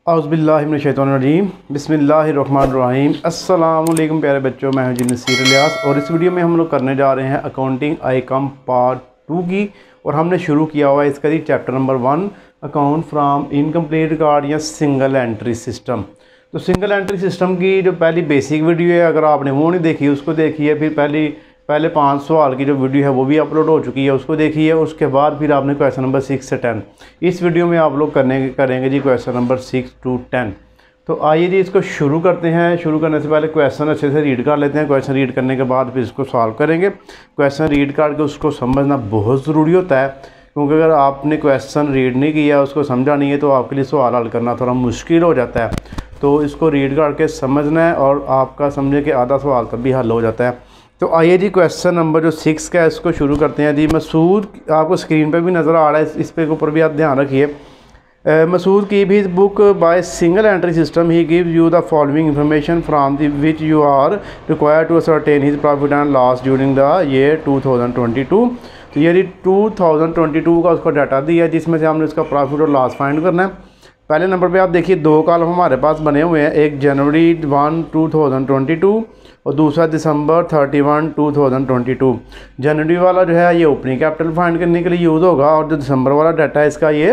औज़ुबिल्लाहिमिनश्शैतानिर्रजीम बिस्मिल्लाहिर्रहमानिर्रहीम। अस्सलाम वालेकुम प्यारे बच्चों, मैं हूं जी नसीर इलियास और इस वीडियो में हम लोग करने जा रहे हैं अकाउंटिंग आईकॉम पार्ट 2 की। और हमने शुरू किया हुआ है इसका जी chapter number 1 account from incomplete record या सिंगल एंट्री सिस्टम। तो सिंगल एंट्री सिस्टम की जो पहली बेसिक वीडियो है, अगर आपने वो नहीं देखी उसको देखिए। फिर पहले 5 सवाल की जो वीडियो है वो भी अपलोड हो चुकी है, उसको देखिए। उसके बाद फिर आपने क्वेश्चन नंबर 6 से 10 इस वीडियो में आप लोग करेंगे जी क्वेश्चन नंबर 6 to 10। तो आइए जी इसको शुरू करते हैं। शुरू करने से पहले क्वेश्चन अच्छे से रीड कर लेते हैं। क्वेश्चन रीड करने के बाद फिर इसको सॉल्व करेंगे। क्वेश्चन रीड करके उसको समझना बहुत ज़रूरी होता है, क्योंकि अगर आपने क्वेश्चन रीड नहीं किया, उसको समझा नहीं है, तो आपके लिए सवाल हल करना थोड़ा मुश्किल हो जाता है। तो इसको रीड करके समझना है और आपका समझे कि आधा सवाल तब भी हल हो जाता है। तो आइए जी क्वेश्चन नंबर जो 6 का है इसको शुरू करते हैं जी। मसूद, आपको स्क्रीन पे भी नज़र आ रहा है, इस पे के ऊपर भी आप ध्यान रखिए। मसूद की भी book by single entry system ही gives you the following information from the which you are required to ascertain his profit and loss during the year 2022। तो ये 2022 का उसका डाटा दिया है, जिसमें से हमने उसका प्रॉफिट और लॉस फाइंड करना है। पहले नंबर पे आप देखिए 2 कॉलम हमारे पास बने हुए हैं, एक जनवरी 1 2022 और दूसरा दिसंबर 31 2022। जनवरी वाला जो है ये ओपनिंग कैपिटल फाइंड करने के लिए यूज़ होगा, और जो दिसंबर वाला डाटा है इसका ये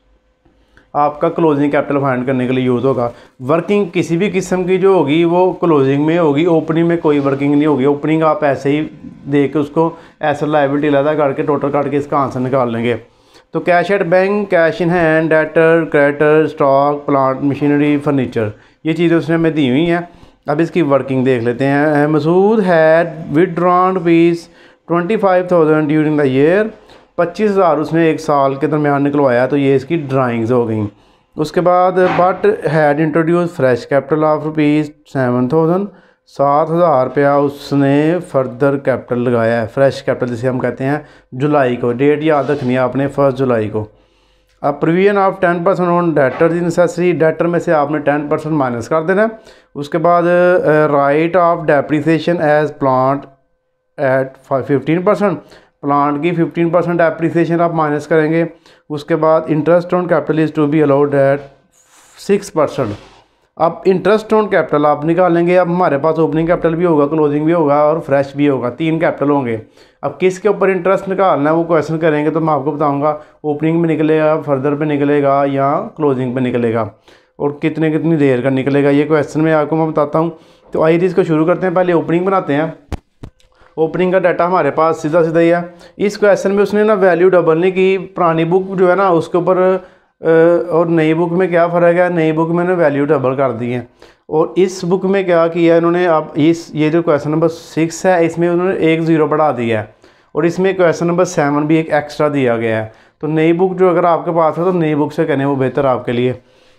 आपका क्लोजिंग कैपिटल फाइंड करने के लिए यूज़ होगा। वर्किंग किसी भी किस्म की जो होगी वो क्लोजिंग में होगी, ओपनिंग में कोई वर्किंग नहीं होगी। ओपनिंग आप ऐसे ही दे के उसको एसेट लायबिलिटी अलग करके टोटल करके इसका आंसर निकाल लेंगे। तो cash at bank, cash in hand, debtor, creditor, stock, plant, machinery, furniture, ये चीज़ें उसने हमें दी हुई हैं। अब इसकी वर्किंग देख लेते हैं। Masood had withdrawn rupees 25,000 during the year. 25,000 उसने एक साल के दरमियान निकलवाया, तो ये इसकी ड्राइंग्स हो गई। उसके बाद but had introduce fresh capital of rupees 7,000। 7,000 रुपया उसने फर्दर कैपिटल लगाया है, फ्रेश कैपिटल जिसे हम कहते हैं। जुलाई को डेट याद रखनी है आपने, 1 जुलाई को। अब provision of 10% on debtor necessary, debtor में से आपने 10% माइनस कर देना है। उसके बाद write off depreciation as plant at 15%, plant की 15% डेप्रीसिएशन आप माइनस करेंगे। उसके बाद interest on capital is to be allowed at 6%। अब इंटरेस्ट ऑन कैपिटल आप निकालेंगे। अब हमारे पास ओपनिंग कैपिटल भी होगा, क्लोजिंग भी होगा और फ्रेश भी होगा, 3 कैपिटल होंगे। अब किसके ऊपर इंटरेस्ट निकालना है वो क्वेश्चन करेंगे, तो मैं आपको बताऊंगा ओपनिंग में निकलेगा, फर्दर पे निकलेगा या क्लोजिंग पे निकलेगा, और कितनी देर का निकलेगा, ये क्वेश्चन में आपको मैं बताता हूँ। तो आइए इसको शुरू करते हैं। पहले ओपनिंग बनाते हैं। ओपनिंग का डाटा हमारे पास सीधा ही है। इस क्वेश्चन में उसने ना वैल्यू डबल नहीं की। पुरानी बुक जो है ना उसके ऊपर और नई बुक में क्या फ़र्क है, नई बुक में ना वैल्यू डबल कर दी है, और इस बुक में क्या किया इन्होंने। अब ये जो क्वेश्चन नंबर 6 है इसमें उन्होंने 1 0 बढ़ा दिया है, और इसमें क्वेश्चन नंबर 7 भी एक एक्स्ट्रा दिया गया है। तो नई बुक जो अगर आपके पास है तो नई बुक से करने वो बेहतर आपके लिए।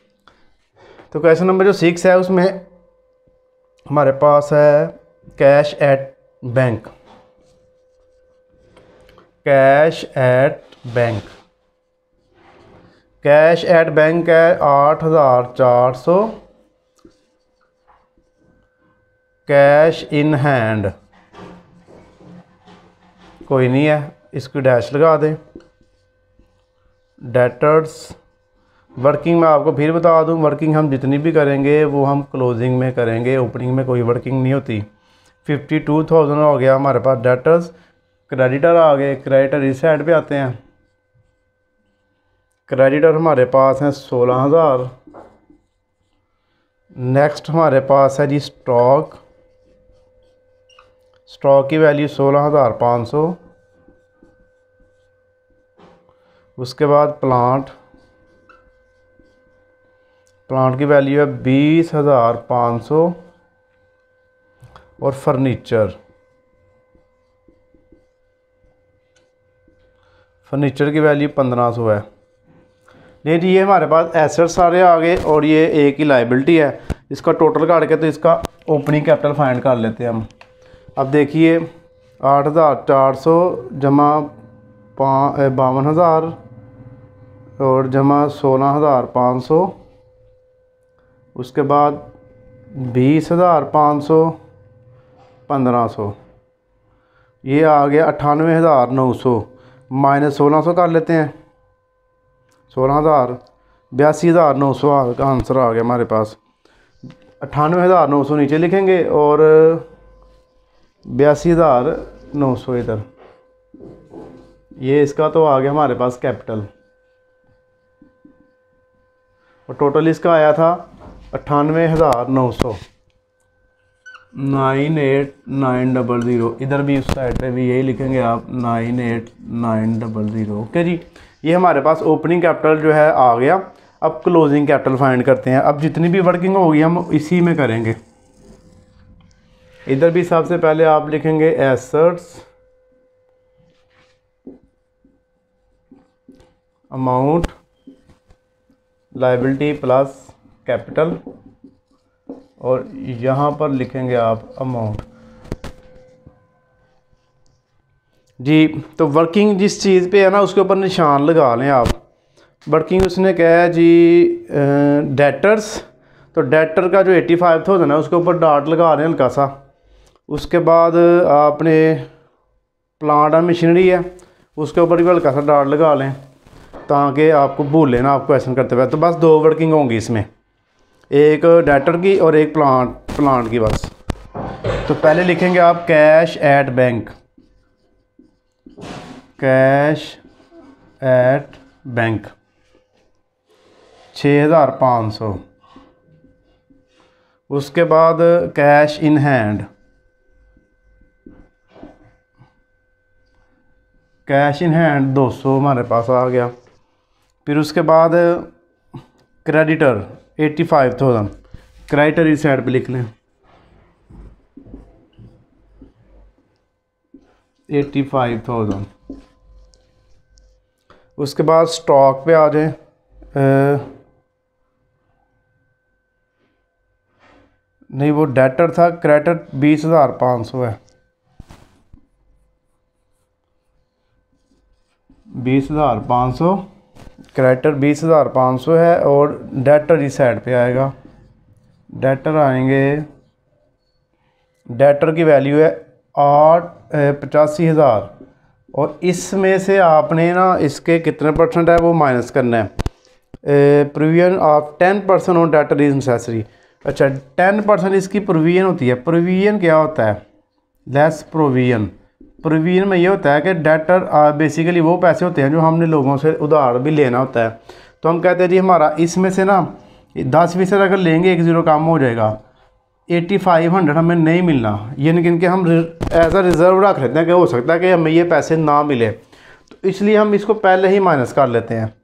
तो क्वेश्चन नंबर जो 6 है उसमें हमारे पास है cash at bank. Cash at bank, cash at bank है 8,400। कैश इन हैंड कोई नहीं है, इसकी डैश लगा दें। डेटर्स, वर्किंग में आपको फिर बता दूं, वर्किंग हम जितनी भी करेंगे वो हम क्लोजिंग में करेंगे, ओपनिंग में कोई वर्किंग नहीं होती। 52,000 हो गया हमारे पास डेटर्स। क्रेडिटर आ गए, क्रेडिटर इस साइड पे आते हैं। क्रेडिटर हमारे पास हैं 16,000। नेक्स्ट हमारे पास है जी स्टॉक। स्टॉक की वैल्यू 16,500। उसके बाद प्लांट, प्लांट की वैल्यू है 20,500। और फर्नीचर, फर्नीचर की वैल्यू 1,500 है। नहीं जी, ये हमारे पास एसेट सारे आ गए और ये एक ही लाइबिलिटी है। इसका टोटल काट के तो इसका ओपनिंग कैपिटल फाइंड कर लेते हैं हम। अब देखिए 8,400 जमा 52,000 और जमा 16,500। उसके बाद 20,500, 1,500, ये आ गया 98,900। माइनस 1,600 कर लेते हैं। 16,000 82,900 का आंसर आ गया हमारे पास। 98,900 नीचे लिखेंगे और 82,900 इधर। ये इसका तो आ गया हमारे पास कैपिटल, और टोटल इसका आया था 98,900। 98,900 इधर भी उस साइड पे भी यही लिखेंगे आप 98,900। ओके जी, ये हमारे पास ओपनिंग कैपिटल जो है आ गया। अब क्लोजिंग कैपिटल फाइंड करते हैं। अब जितनी भी वर्किंग होगी हम इसी में करेंगे। इधर भी सबसे पहले आप लिखेंगे assets, amount, liability plus capital, और यहाँ पर लिखेंगे आप अमाउंट। जी, तो वर्किंग जिस चीज़ पे है ना उसके ऊपर निशान लगा लें आप। वर्किंग उसने कहा है जी डेटर्स, तो डेटर का जो 85,000 है उसके ऊपर डॉट लगा लें हल्का सा। उसके बाद आपने प्लांट एंड मशीनरी है उसके ऊपर भी हल्का सा डॉट लगा लें ताकि आपको भूल लेना आप क्वेश्चन करते हुए। तो बस 2 वर्किंग होंगी इसमें, एक डेटर की और एक प्लांट की बस। तो पहले लिखेंगे आप cash at bank, cash at bank 6,500। उसके बाद cash in hand, cash in hand 200 हमारे पास आ गया। फिर उसके बाद क्रेडिटर 85,000, क्रेडिटर इस साइड पे लिख लें 85,000। उसके बाद स्टॉक पे आ जाए, नहीं वो डेटर था, क्रेडिटर 20,500 है, 20,500 क्रेडिटर 20,500 है। और डेटर इस साइड पे आएगा, डेटर आएंगे, डेटर की वैल्यू है 85,000। और इसमें से आपने ना इसके कितने परसेंट है वो माइनस करना है। Provision of 10% on debtor is necessary. अच्छा, 10% इसकी प्रोविजन होती है। प्रोविजन क्या होता है? Less provision. प्रोविजन में ये होता है कि डेटर बेसिकली वो पैसे होते हैं जो हमने लोगों से उधार भी लेना होता है। तो हम कहते हैं जी हमारा इसमें से ना 10% अगर लेंगे 1 0 कम हो जाएगा, 8500 हमें नहीं मिलना, यानी कि हम एज अ रिज़र्व रख लेते हैं कि हो सकता है कि हमें ये पैसे ना मिले, तो इसलिए हम इसको पहले ही माइनस कर लेते हैं।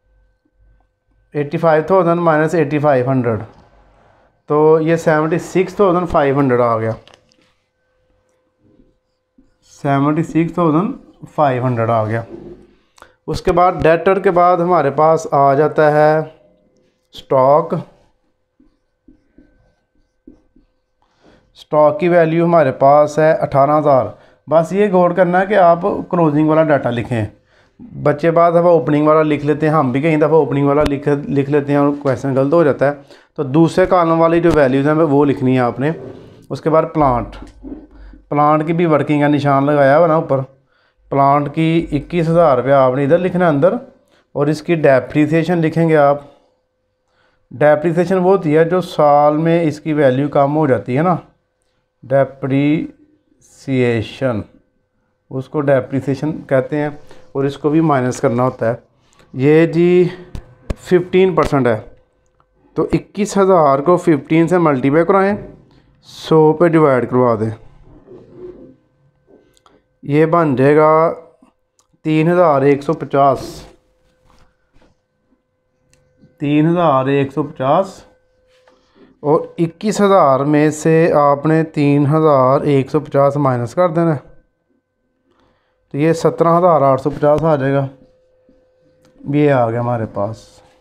85,000 माइनस 8500, तो ये 76,500 आ गया। 76,500 आ गया। उसके बाद डेटर के बाद हमारे पास आ जाता है स्टॉक। स्टॉक की वैल्यू हमारे पास है 18,000। बस ये गौर करना है कि आप क्लोजिंग वाला डाटा लिखें। बच्चे बाद दफ़ा ओपनिंग वाला लिख लेते हैं, हम भी कई दफ़ा ओपनिंग वाला लिख लेते हैं और क्वेश्चन गलत हो जाता है। तो दूसरे कॉलम वाली जो वैल्यूज़ हैं वो लिखनी है आपने। उसके बाद प्लांट की भी वर्किंग का निशान लगाया हुआ ना ऊपर। प्लांट की 21,000 रुपया आपने इधर लिखना है अंदर, और इसकी डेप्रीसिएशन लिखेंगे आप। डेप्रीसिएशन वो होती है जो साल में इसकी वैल्यू कम हो जाती है ना, डेप्रीसिएशन, उसको डेप्रीसिएशन कहते हैं। और इसको भी माइनस करना होता है। ये जी 15% है, तो 21,000 को 15 से मल्टीप्लाई कराएँ, 100 पे डिवाइड करवा दें, ये बन जाएगा 3,150। 3,150 और 21,000 में से आपने 3,150 माइनस कर देना, तो ये 17,850 आ जाएगा। ये आ गया हमारे पास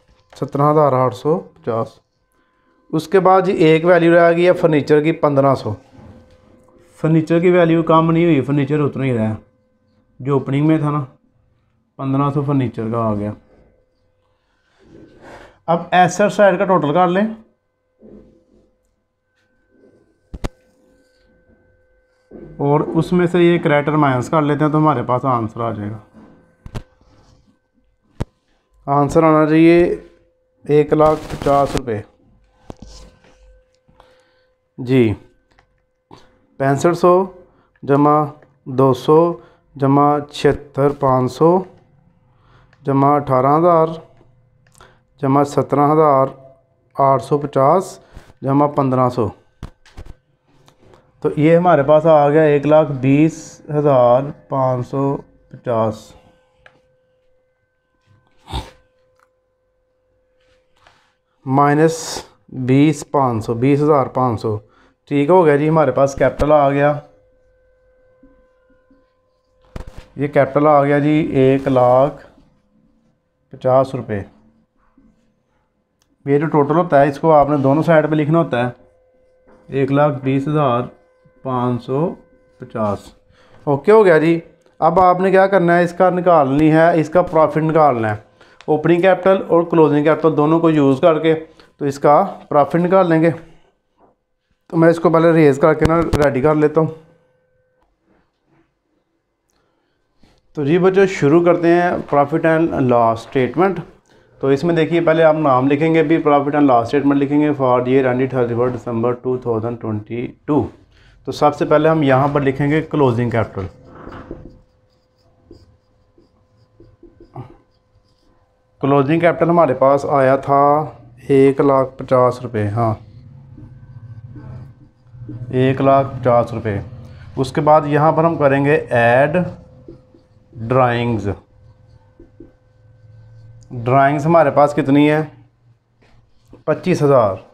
17,850। उसके बाद जी एक वैल्यू रह गई है फर्नीचर की 1,500। फर्नीचर की वैल्यू कम नहीं हुई, फर्नीचर उतना ही रहा जो ओपनिंग में था ना, 1,500 फर्नीचर का आ गया। अब एसेट साइड का टोटल कर लें। और उसमें से ये क्रेडिटर माइनस कर लेते हैं, तो हमारे पास आंसर आ जाएगा। आंसर आना चाहिए 1,50,000 जी। 6500 जमा 200 जमा 76,500 जमा 18,000 जमा 17,850 जमा 1,500। तो ये हमारे पास आ गया 1,20,550 माइनस 20,500 ठीक हो गया जी। हमारे पास कैपिटल आ गया, ये कैपिटल आ गया जी 1,50,000 ये जो टोटल होता है इसको आपने दोनों साइड पे लिखना होता है 1,20,550। ओके हो गया जी। अब आपने क्या करना है, इसका निकालनी है, इसका प्रॉफिट निकालना है। ओपनिंग कैपिटल और क्लोजिंग कैपिटल दोनों को यूज़ करके तो इसका प्रॉफिट निकाल लेंगे। तो मैं इसको पहले रेज करके ना रेडी कर लेता हूँ। तो जी बच्चों शुरू करते हैं प्रॉफिट एंड लॉस स्टेटमेंट। तो इसमें देखिए पहले आप नाम लिखेंगे, भी प्रॉफिट एंड लॉस स्टेटमेंट लिखेंगे फॉर ईयर एंडेड 31 दिसंबर 2022। तो सबसे पहले हम यहाँ पर लिखेंगे क्लोजिंग कैपिटल। क्लोजिंग कैपिटल हमारे पास आया था 1,50,000 हाँ 1,50,000। उसके बाद यहाँ पर हम करेंगे ऐड ड्राइंग्स। ड्राइंग्स हमारे पास कितनी है 25,000।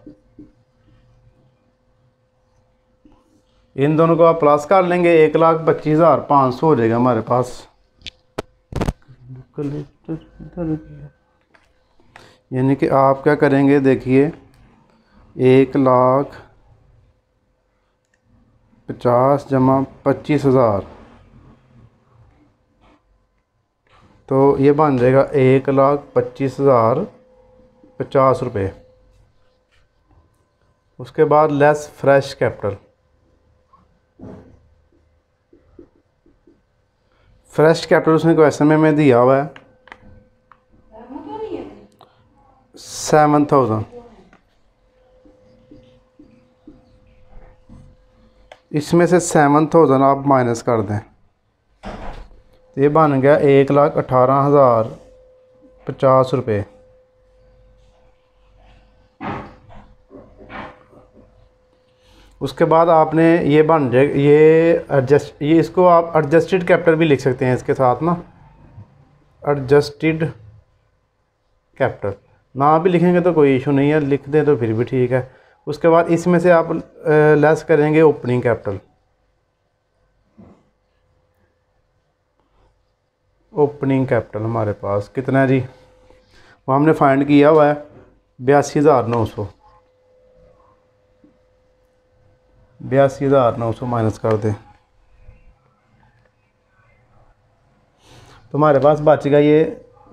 इन दोनों को आप प्लस कर लेंगे 1,25,500 हो जाएगा हमारे पास। यानी कि आप क्या करेंगे देखिए 1,50,000 जमा 25,000 तो ये बन जाएगा 1,25,050 उसके बाद less fresh capital. Fresh capital उसने क्वेश्चन में दिया हुआ है 7,000। इसमें से 7,000 आप माइनस कर दें तो ये बन गया 1,18,050। उसके बाद आपने ये बन जाएगा ये इसको आप एडजस्टेड कैपिटल भी लिख सकते हैं इसके साथ ना, एडजस्टेड कैपिटल ना भी लिखेंगे तो कोई इशू नहीं है, लिख दें तो फिर भी ठीक है। उसके बाद इसमें से आप लेस करेंगे ओपनिंग कैपिटल। ओपनिंग कैपिटल हमारे पास कितना है जी, वो हमने फाइंड किया हुआ है 82,900। 82,900 माइनस कर दें तो हमारे पास बच गया ये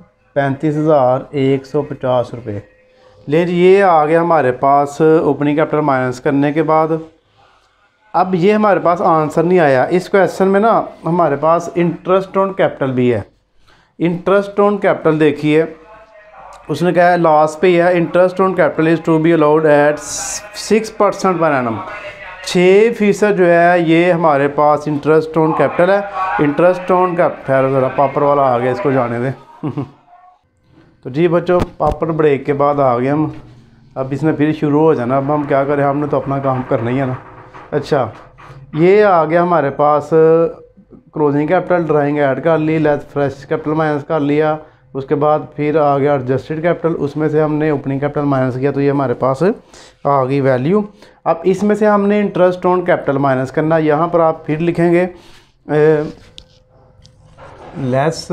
35,150 ले जी। ये आ गया हमारे पास ओपनिंग कैपिटल माइनस करने के बाद। अब ये हमारे पास आंसर नहीं आया इस क्वेश्चन में ना, हमारे पास इंटरेस्ट ऑन कैपिटल भी है। इंटरेस्ट ऑन कैपिटल देखिए उसने कहा है लॉस पे है, interest on capital is to be allowed at 6% per annum. 6% जो है ये हमारे पास इंटरेस्ट ऑन कैपिटल है। इंटरेस्ट ऑन कैपिटल ज़रा पापड़ वाला आ गया, इसको जाने दें। तो जी बच्चों पापड़ ब्रेक के बाद आ गए हम, अब इसमें फिर शुरू हो जाना। अब हम क्या करें, हमने तो अपना काम करना ही है ना। अच्छा ये आ गया हमारे पास क्लोजिंग कैपिटल, ड्राइंग ऐड कर ली, लेस फ्रेश कैपिटल माइनस कर लिया। उसके बाद फिर आ गया एडजस्टेड कैपिटल, उसमें से हमने ओपनिंग कैपिटल माइनस किया तो ये हमारे पास आ गई वैल्यू। अब इसमें से हमने इंटरेस्ट ऑन कैपिटल माइनस करना, यहाँ पर आप फिर लिखेंगे लेस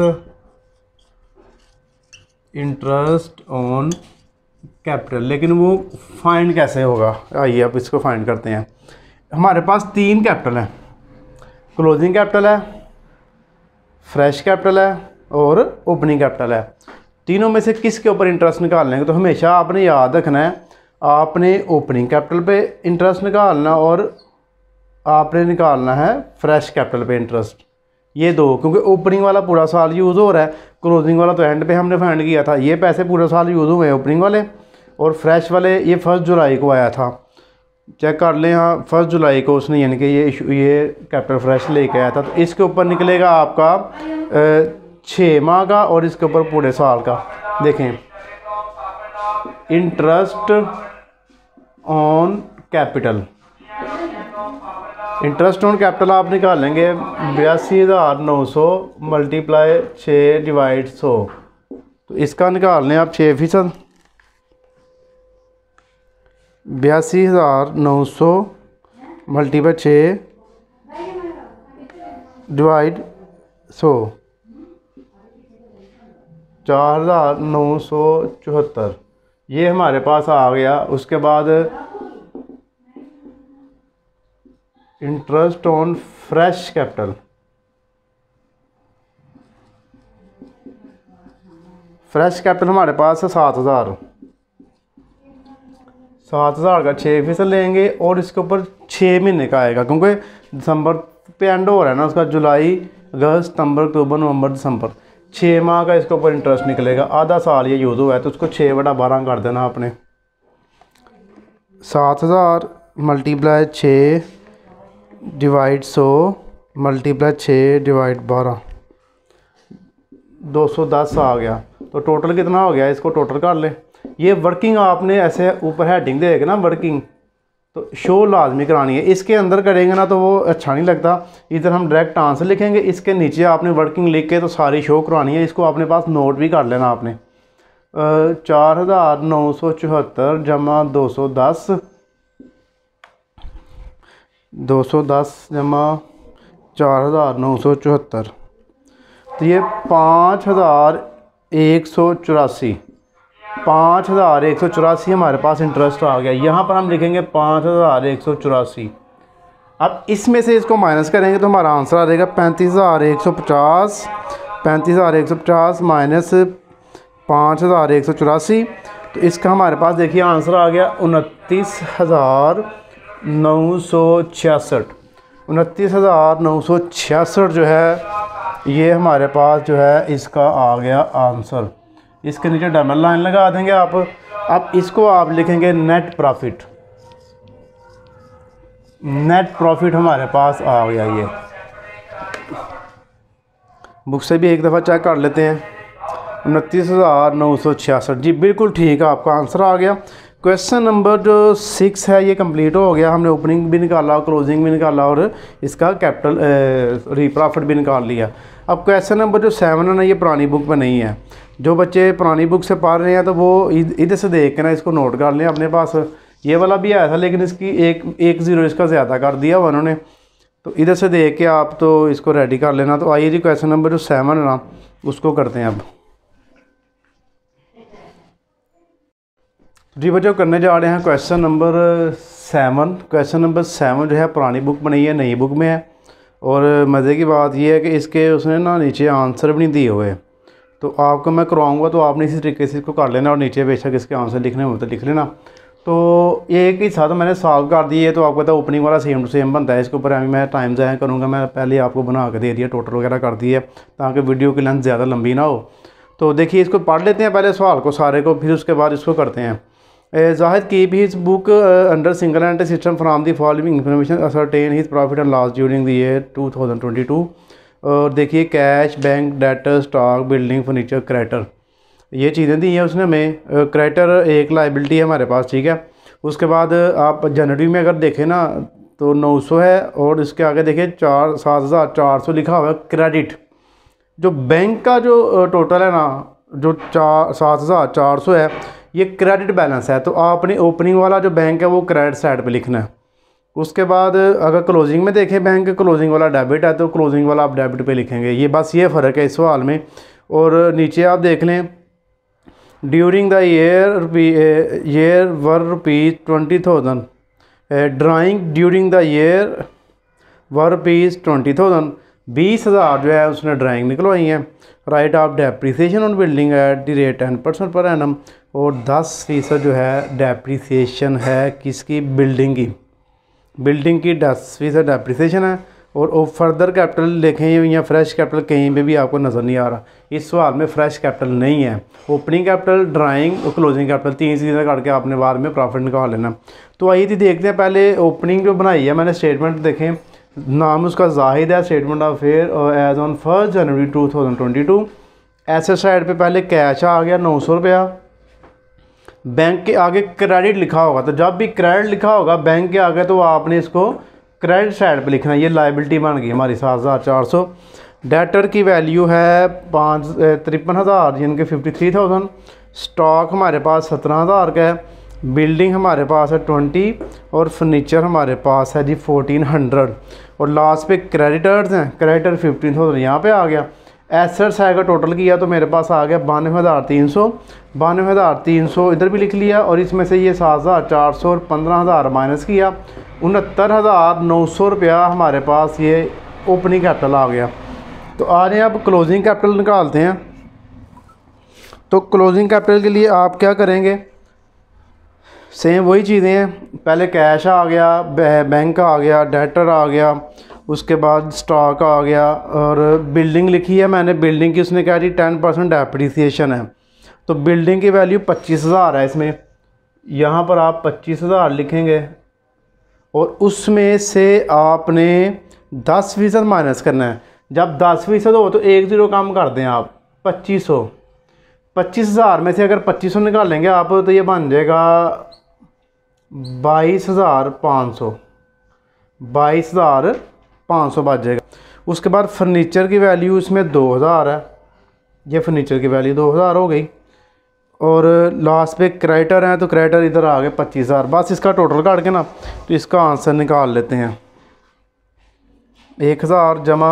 इंटरेस्ट ऑन कैपिटल। लेकिन वो फाइंड कैसे होगा, आइए अब इसको फाइंड करते हैं। हमारे पास 3 कैपिटल हैं, क्लोजिंग कैपिटल है, फ्रेश कैपिटल है और ओपनिंग कैपिटल है। तीनों में से किसके ऊपर इंटरेस्ट निकालने तो हमेशा आपने याद रखना है, आपने ओपनिंग कैपिटल पे इंटरेस्ट निकालना और आपने निकालना है फ्रेश कैपिटल पे इंटरेस्ट। ये दो, क्योंकि ओपनिंग वाला पूरा साल यूज़ हो रहा है, क्लोजिंग वाला तो एंड पे हमने फाइंड किया था। ये पैसे पूरे साल यूज़ हुए हैं ओपनिंग वाले, और फ्रेश वाले ये 1 जुलाई को आया था। चेक कर लें, हाँ 1 जुलाई को उसने यानी कि ये कैपिटल फ्रेश लेके आया था। तो इसके ऊपर निकलेगा आपका 6 माह का, और इसके ऊपर पूरे साल का। देखें, interest on capital, interest on capital आप निकालेंगे 82,900 मल्टीप्लाई 6 डिवाइड 100। तो इसका निकाल लें आप 6%, 82,900 मल्टीप्लाई 6 डिवाइड 100, 4,974 ये हमारे पास आ गया। उसके बाद interest on fresh capital, fresh capital हमारे पास है 7,000 का 6% लेंगे, और इसके ऊपर 6 महीने का आएगा, क्योंकि दिसंबर पे एंड हो रहा है ना उसका, जुलाई अगस्त सितंबर अक्टूबर नवंबर दिसंबर, 6 माह का इसके ऊपर इंटरेस्ट निकलेगा। आधा साल ये यूज़ हुआ है, तो उसको 6/12 कर देना आपने। 7,000 मल्टीप्लाई 6 डिवाइड 100 मल्टीप्लाई 6 डिवाइड 12, 210 आ गया। तो टोटल कितना हो गया, इसको टोटल कर ले। ये वर्किंग आपने ऐसे ऊपर हेडिंग देगा ना वर्किंग, तो शो लाजमी करानी है। इसके अंदर करेंगे ना तो वो अच्छा नहीं लगता, इधर हम डायरेक्ट आंसर लिखेंगे, इसके नीचे आपने वर्किंग लिख के तो सारी शो करानी है। इसको अपने पास नोट भी कर लेना आपने। 4,974 जमा 210, 210 जमा 4,974, तो ये 5,184, 5,184 हमारे पास इंटरेस्ट आ गया। यहाँ पर हम लिखेंगे 5,184। अब इसमें से इसको माइनस करेंगे तो हमारा आंसर आ जाएगा 35,150, 35,150 माइनस 5,184। तो इसका हमारे पास देखिए आंसर आ गया 29,966। 29,966 जो है ये हमारे पास जो है इसका आ गया आंसर। इसके नीचे डबल लाइन लगा देंगे आप। अब इसको आप लिखेंगे नेट प्रॉफिट। नेट प्रॉफिट हमारे पास आ गया। ये बुक से भी एक दफ़ा चेक कर लेते हैं। 29,966 जी बिल्कुल ठीक है, आपका आंसर आ गया। क्वेश्चन नंबर जो 6 है ये कंप्लीट हो गया। हमने ओपनिंग भी निकाला, क्लोजिंग भी निकाला और इसका कैपिटल प्रॉफिट भी निकाल लिया। अब क्वेश्चन नंबर जो 7 है ना, ये पुरानी बुक में नहीं है। जो बच्चे पुरानी बुक से पढ़ रहे हैं तो वो इधर से देख के ना इसको नोट कर लें अपने पास। ये वाला भी आया था लेकिन इसकी एक ज़ीरो इसका ज़्यादा कर दिया हुआ उन्होंने, तो इधर से देख के आप तो इसको रेडी कर लेना। तो आइए जी क्वेश्चन नंबर जो 7 है ना उसको करते हैं अब जी बच्चों। करने जा रहे हैं क्वेश्चन नंबर 7। क्वेश्चन नंबर 7 जो है पुरानी बुक में नहीं है, नई बुक में है। और मज़े की बात यह है कि इसके उसने ना नीचे आंसर भी नहीं दिए हुए, तो आपको मैं करवाऊँगा तो आपने इसी तरीके से इसको कर लेना और नीचे बेशक इसके आंसर लिखने हो तो लिख लेना। तो एक ही साथ मैंने सॉल्व कर दिए, तो आपको पता है ओपनिंग वाला सेम टू सेम बनता है। इसके ऊपर अभी मैं टाइम ज़ाया करूँगा, मैं पहले आपको बना के दे दिया, टोटल वगैरह कर दिए ताकि वीडियो की लेंथ ज़्यादा लंबी ना हो। तो देखिए इसको पढ़ लेते हैं पहले सवाल को सारे को, फिर उसके बाद इसको करते हैं। Zahid keep his book under single entry system from the following information ascertain his profit and loss during the year 2022। और देखिए cash, bank, debtor, stock, building, furniture, creditor, ये चीज़ें दी हैं उसने हमें। क्रेडिटर एक लाइबिलिटी है हमारे पास, ठीक है। उसके बाद आप जनवरी में अगर देखें ना तो 900 है, और इसके आगे देखिए 7,400 लिखा हुआ है क्रेडिट। जो बैंक का जो टोटल है ना जो 7,400 है ये क्रेडिट बैलेंस है। तो आपने ओपनिंग वाला जो बैंक है वो क्रेडिट साइड पे लिखना है। उसके बाद अगर क्लोजिंग में देखें बैंक, क्लोजिंग वाला डेबिट है तो क्लोजिंग वाला आप डेबिट पे लिखेंगे। ये बस ये फ़र्क है इस सवाल में। और नीचे आप देख लें during the year were rupees 20,000, drawing during the year were rupees 20,000, 20,000 जो है उसने ड्राइंग निकलवाई है। Write off depreciation on building at the rate 10% per annum, और 10% जो है डेप्रीसिएशन है किसकी, बिल्डिंग की। बिल्डिंग की 10% डेप्रीसिएशन है। और फर्दर कैपिटल देखें या फ्रेश कैपिटल कहीं पे भी आपको नज़र नहीं आ रहा। इस सवाल में फ्रेश कैपिटल नहीं है। ओपनिंग कैपिटल, ड्राइंग और क्लोजिंग कैपिटल 3 चीज़ें करके आपने बाद में प्रॉफिट निकाल लेना। तो आइए थी देखते हैं पहले ओपनिंग जो बनाई है मैंने स्टेटमेंट देखें, नाम उसका जाहिद है, स्टेटमेंट ऑफ फेयर और as on 1 January 2022। Asset side पे पहले कैश आ गया 900 रुपया, बैंक के आगे क्रेडिट लिखा होगा, तो जब भी क्रेडिट लिखा होगा बैंक के आगे तो आपने इसको क्रेडिट साइड पे लिखना है। ये लाइबिलिटी बन गई हमारी 7400। डेटर की वैल्यू है 53,000 यानी कि 53,000। स्टॉक हमारे पास 17,000 का है। बिल्डिंग हमारे पास है 20 और फर्नीचर हमारे पास है जी 1400। और लास्ट पे क्रेडिटर्स हैं, क्रेडिटर 15,000 यहाँ पे आ गया। एसेट्स है अगर टोटल किया तो मेरे पास आ गया 92,300। 92,300 इधर भी लिख लिया और इसमें से ये 7,400 और 15,000 माइनस किया, 69,900 रुपया हमारे पास ये ओपनिंग कैपिटल आ गया। तो आ रहे हैं अब क्लोजिंग कैपिटल निकालते हैं। तो क्लोजिंग कैपिटल के लिए आप क्या करेंगे, सेम वही चीज़ें हैं। पहले कैश आ गया, बैंक आ गया, डेटर आ गया, उसके बाद स्टॉक आ गया और बिल्डिंग लिखी है मैंने। बिल्डिंग की उसने कहा जी 10% डेप्रिसिएशन है, तो बिल्डिंग की वैल्यू 25,000 है। इसमें यहाँ पर आप 25,000 लिखेंगे और उसमें से आपने 10% माइनस करना है। जब 10% हो तो 1 0 कम कर दें आप, 2500। 25,000 में से अगर 2500 निकालेंगे आप तो ये बन जाएगा 22,500। 22,500 बच जाएगा। उसके बाद फर्नीचर की वैल्यू इसमें 2,000 है, ये फर्नीचर की वैल्यू 2,000 हो गई। और लास्ट पे क्रेडिटर हैं तो क्रेडिटर इधर आ गए 25,000। बस इसका टोटल काट के ना तो इसका आंसर निकाल लेते हैं। 1,000 जमा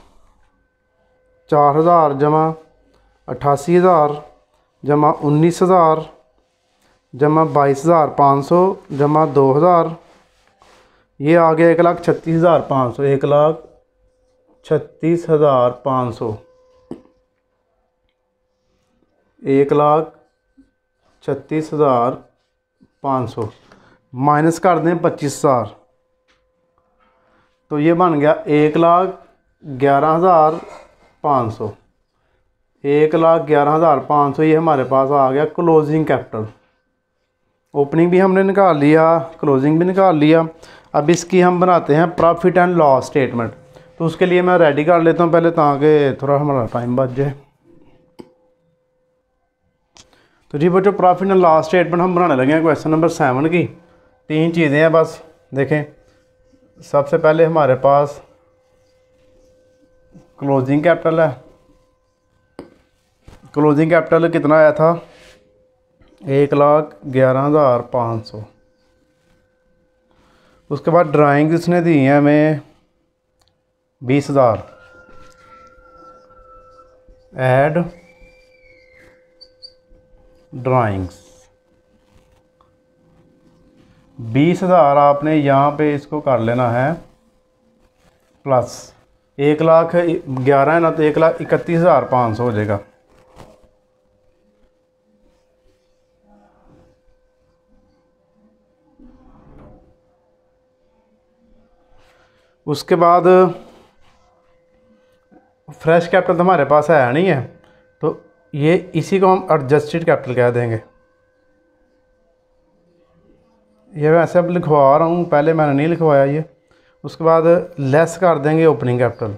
4,000 जमा 88,000 जमा 19,000 जमा 22,500 जमा 2,000, ये आ गया 1,36,500। 1,36,500 1,36,500 माइनस कर दें 25,000 तो ये बन गया 1,11,500। 1,11,500 ये हमारे पास आ गया क्लोजिंग कैपिटल। ओपनिंग भी हमने निकाल लिया, क्लोजिंग भी निकाल लिया। अब इसकी हम बनाते हैं प्रॉफिट एंड लॉस स्टेटमेंट। तो उसके लिए मैं रेडी कर लेता हूँ पहले ताकि थोड़ा हमारा टाइम बच जाए। तो जी बच्चों प्रॉफिट एंड लॉस स्टेटमेंट हम बनाने लगे हैं क्वेश्चन नंबर 7 की। 3 चीज़ें हैं बस, देखें। सबसे पहले हमारे पास क्लोजिंग कैपिटल है। क्लोजिंग कैपिटल कितना आया था, 1,11,500। उसके बाद ड्राइंग इसने दी है हमें 20,000। ऐड ड्राइंग्स 20,000 आपने यहाँ पे इसको कर लेना है प्लस 1,11,000 है ना तो 1,31,500 हो जाएगा। उसके बाद फ्रेश कैपिटल तो हमारे पास है नहीं है, तो ये इसी को हम एडजस्टेड कैपिटल कह देंगे। ये वैसे अब लिखवा रहा हूँ, पहले मैंने नहीं लिखवाया ये। उसके बाद लेस कर देंगे ओपनिंग कैपिटल।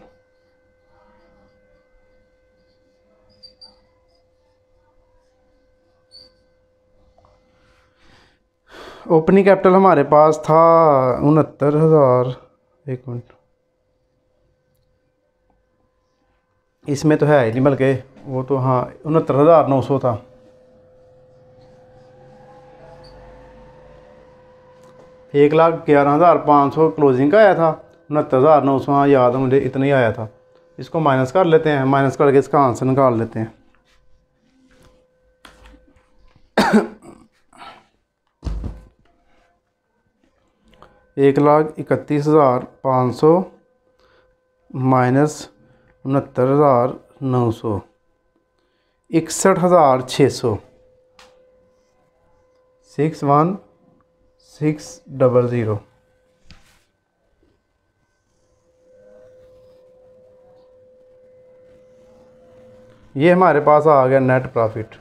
ओपनिंग कैपिटल हमारे पास था 69,000। एक मिनट, इसमें तो है ही नहीं, बल्कि वो तो हाँ 69,900 था। एक 1,11,500 क्लोजिंग का आया था, 69,900 हाँ याद है मुझे, इतना ही आया था। इसको माइनस कर लेते हैं, माइनस करके इसका आंसर निकाल लेते हैं। एक 1,31,500 माइनस 69,900, 61,600, 61,600। ये हमारे पास आ गया नेट प्रॉफिट।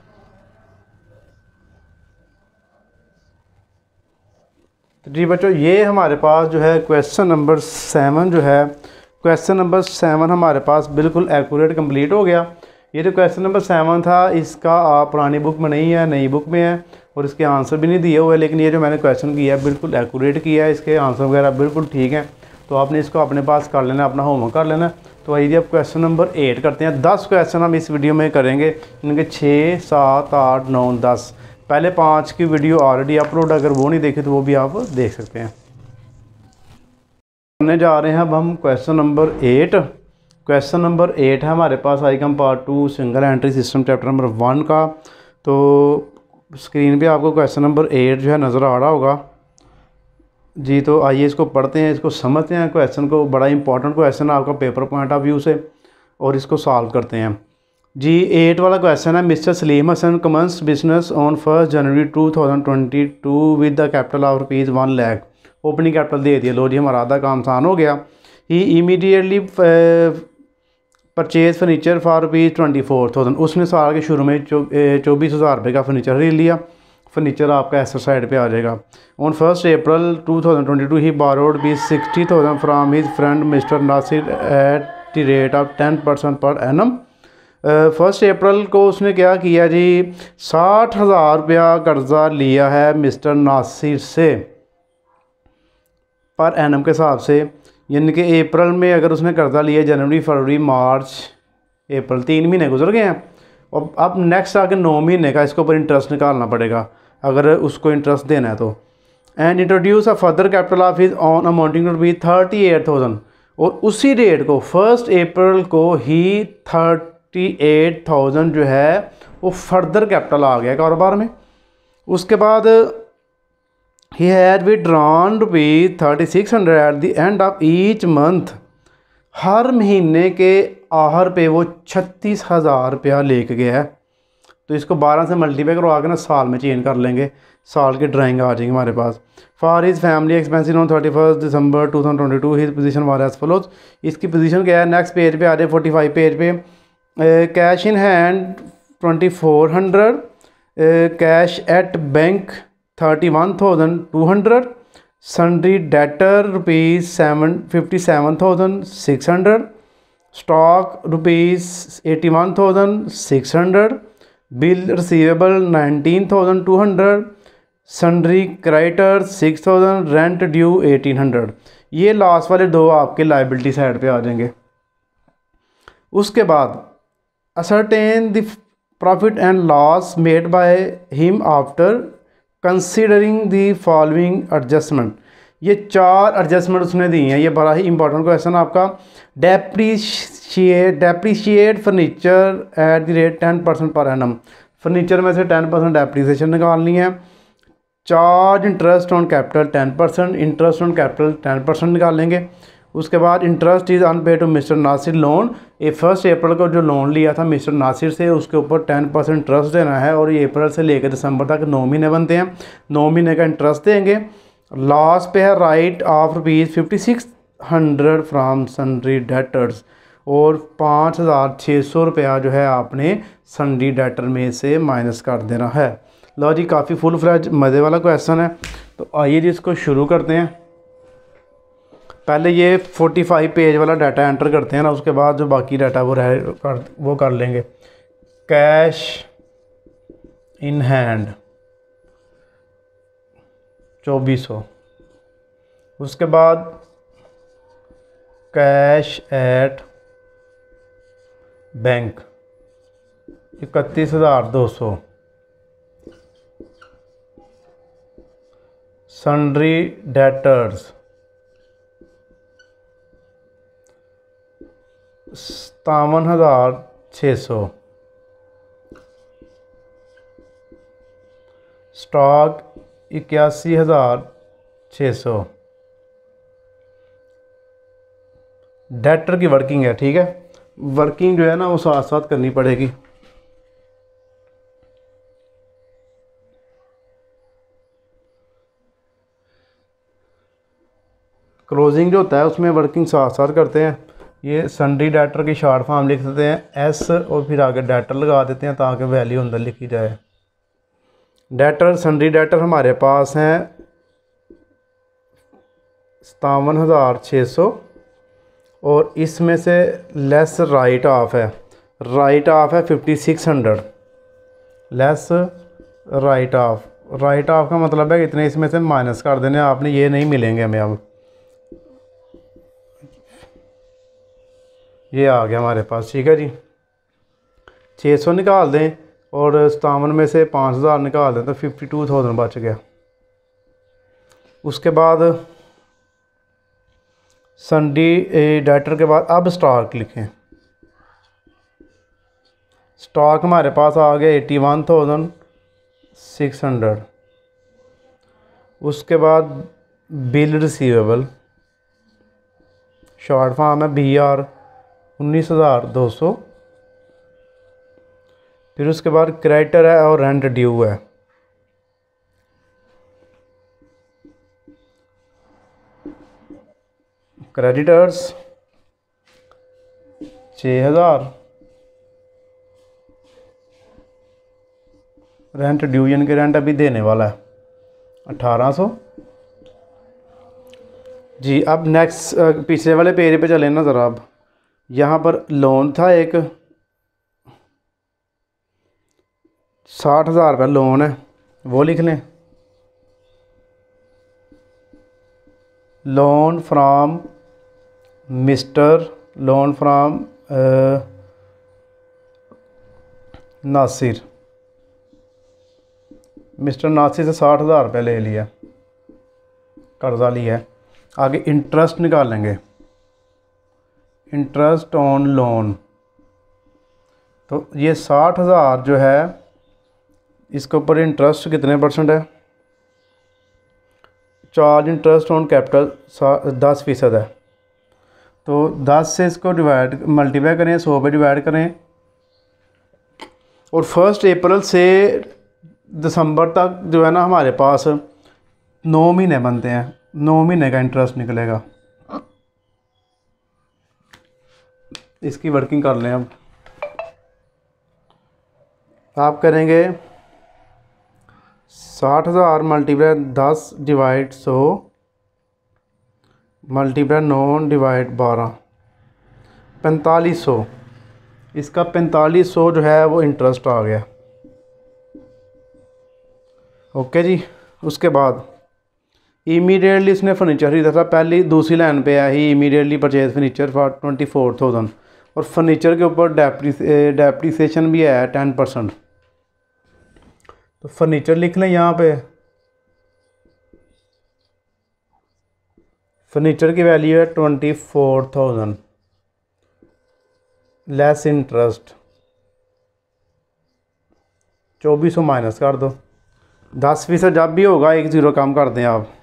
जी बच्चों, ये हमारे पास जो है क्वेश्चन नंबर 7 जो है, क्वेश्चन नंबर 7 हमारे पास बिल्कुल एक्यूरेट कंप्लीट हो गया। ये जो क्वेश्चन नंबर 7 था, इसका आप पुरानी बुक में नहीं है, नई बुक में है, और इसके आंसर भी नहीं दिए हुए, लेकिन ये जो मैंने क्वेश्चन किया है बिल्कुल एक्यूरेट किया है, इसके आंसर वगैरह बिल्कुल ठीक हैं। तो आपने इसको अपने पास कर लेना, अपना होमवर्क कर लेना। तो आइए अब क्वेश्चन नंबर 8 करते हैं। 10 क्वेश्चन हम इस वीडियो में करेंगे, इनके 6, 7, 8, 9, 10। पहले 5 की वीडियो ऑलरेडी अपलोड, अगर वो नहीं देखी तो वो भी आप देख सकते हैं। करने जा रहे हैं अब हम क्वेश्चन नंबर 8। क्वेश्चन नंबर 8 है हमारे पास ICom part 2 single entry system chapter number 1 का। तो स्क्रीन पे आपको क्वेश्चन नंबर 8 जो है नज़र आ रहा होगा जी। तो आइए इसको पढ़ते हैं, इसको समझते हैं क्वेश्चन को। बड़ा इंपॉर्टेंट क्वेश्चन है आपका पेपर पॉइंट ऑफ व्यू से, और इसको सॉल्व करते हैं जी। 8 वाला क्वेश्चन है, mister Salim Hasan commence business on 1 January 2022 with the capital of ₹1 lakh. Opening capital दे दिया। लो जी, हमारा आधा काम आसान हो गया। He immediately purchase furniture for ₹24,000। उसने साल के शुरू में 24,000 रुपये का फर्नीचर खरीद लिया। फर्नीचर आपका ऐसा साइड पे आ जाएगा। On 1 April 2022 he borrowed ₹60,000 from his friend mister Nasir at the rate of 10% per annum. 1 अप्रैल को उसने क्या किया जी, 60,000 रुपया कर्जा लिया है मिस्टर नासिर से पर एनम के हिसाब से। यानी कि अप्रैल में अगर उसने कर्जा लिया, जनवरी, फरवरी, मार्च, अप्रैल, 3 महीने गुजर गए हैं। और अब नेक्स्ट आके 9 महीने का इसके ऊपर इंटरेस्ट निकालना पड़ेगा अगर उसको इंटरेस्ट देना है तो। And introduce a further capital of his own amounting to be 38,000। और उसी डेट को 1 अप्रैल को ही 38,000 जो है वो फर्दर कैपिटल आ गया कारोबार में। उसके बाद he had withdrawn ₹3600 at the end of each month। हर महीने के आखिर पे वो 36,000 रुपया लेके गया है। तो इसको 12 से मल्टीप्लाई करवा के ना साल में चेंज कर लेंगे, साल की ड्राइंग आ जाएंगी हमारे पास। For his family expenses on 31 December 2022 his position were as follows. इसकी पोजीशन क्या है, नेक्स्ट पेज पे आ जाए 45 पेज पे। Cash in hand 2400, cash at bank 31,200, sundry debtor ₹57,600, stock ₹81,600, bill receivable 19,200, sundry creditors 6,000, rent due 1,800। ये लास्ट वाले दो आपके लाइबिलिटी साइड पे आ जाएंगे। उसके बाद ascertain the profit and loss made by him after considering the following adjustment. ये 4 adjustment उसने दी हैं। ये बड़ा ही इंपॉर्टेंट क्वेश्चन आपका। Depreciate furniture at the rate 10% per annum. Furniture में से 10% डेप्रीसिएशन निकालनी है। Charge interest on capital 10%, interest on capital 10% निकालेंगे। उसके बाद interest is unpaid to mister Nasir loan. ये 1 अप्रैल को जो लोन लिया था मिस्टर नासिर से, उसके ऊपर 10% इंटरेस्ट देना है। और ये अप्रैल से लेकर दिसंबर तक 9 महीने बनते हैं, 9 महीने का इंटरेस्ट देंगे। लास्ट पे है write off ₹5600 from sundry debtors. और 5,600 रुपया जो है आपने सन्ड्री डेटर में से माइनस कर देना है। लो जी, काफ़ी फुल फ्लैज मज़े वाला क्वेश्चन है। तो आइए जी इसको शुरू करते हैं। पहले ये 45 पेज वाला डाटा एंटर करते हैं ना, उसके बाद जो बाकी डाटा वो कर लेंगे। Cash in hand 2400। उसके बाद cash at bank 31,200। Sundry debtors 57,600। Stock 81,600। Debtor की वर्किंग है, ठीक है। वर्किंग जो है ना वो साथ साथ करनी पड़ेगी। क्लोजिंग जो होता है उसमें वर्किंग साथ साथ करते हैं। ये सन्ड्री डेटर की शॉर्ट फॉर्म लिख देते हैं एस और फिर आगे डेटर लगा देते हैं ताकि वैल्यू अंदर लिखी जाए। डेटर सन्ड्री डेटर हमारे पास हैं 57,600 और इसमें से लेस राइट ऑफ है 5600 लेस राइट ऑफ का मतलब है कि इतने इसमें से माइनस कर देने आपने, ये नहीं मिलेंगे हमें। अब ये आ गया हमारे पास, ठीक है जी। 600 निकाल दें और 57 में से 5000 निकाल दें तो 52,000 बच गया। उसके बाद सन्ड्री डेटर के बाद अब स्टॉक लिखें। स्टॉक हमारे पास आ गया 81,600। उसके बाद बिल रिसीवेबल शॉर्ट फॉर्म है BR 19,200। फिर उसके बाद क्रेडिटर है और रेंट ड्यू है। क्रेडिटर्स 6,000, रेंट ड्यू यानी कि रेंट अभी देने वाला है 1,800 जी। अब नेक्स्ट पिछले वाले पेज पे चले ना ज़रा। अब यहाँ पर लोन था एक 60,000 रुपये लोन है, वो लिख लें। Loan from Nasir, mister Nasir से 60,000 रुपये ले लिया, कर्जा लिया है। आगे इंटरेस्ट निकालेंगे, इंटरेस्ट ऑन लोन। तो ये 60,000 जो है इसके ऊपर इंटरेस्ट कितने परसेंट है? चार्ज इंटरेस्ट ऑन कैपिटल 10% है। तो 10 से इसको मल्टीप्लाई करें, 100 पे डिवाइड करें और 1 अप्रैल से दिसंबर तक जो है ना हमारे पास 9 महीने बनते हैं, 9 महीने का इंटरेस्ट निकलेगा। इसकी वर्किंग कर लें। अब आप करेंगे 60,000 मल्टीप्लाई 10 डिवाइड 100 मल्टीप्लाई 9 डिवाइड 12, 4500। इसका 4500 जो है वो इंटरेस्ट आ गया। ओके जी। उसके बाद इमीडिएटली इसने फर्नीचर खरीदा था, पहली दूसरी लाइन पे है he immediately purchase furniture for 24,000 और फर्नीचर के ऊपर डेप्रीसिएशन भी है 10%। तो फर्नीचर लिख लें यहाँ पे। फर्नीचर की वैल्यू है 24,000 लेस इंटरेस्ट 2400 माइनस कर दो। 10% जब भी होगा 1 0 कम कर दें आप।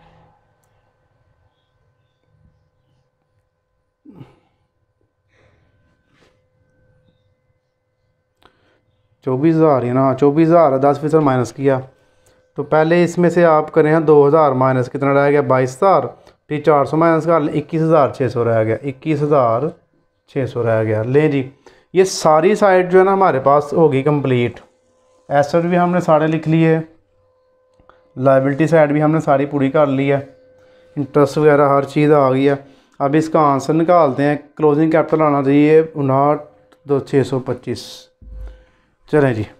चौबीस हज़ार है ना, 24,000 10% माइनस किया तो पहले इसमें से आप करें 2,000 माइनस कितना रह गया 22,000, फिर 400 माइनस कर 21,600 रह गया, 21,600 रह गया। ले जी, ये सारी साइड जो है ना हमारे पास होगी कंप्लीट। एसेट भी हमने सारे लिख लिए, लायबिलिटी साइड भी हमने सारी पूरी कर ली है, इंटरेस्ट वगैरह हर चीज़ आ गई है। अब इसका आंसर निकालते हैं। क्लोजिंग कैपिटल आना चाहिए 59,625। चलें जी,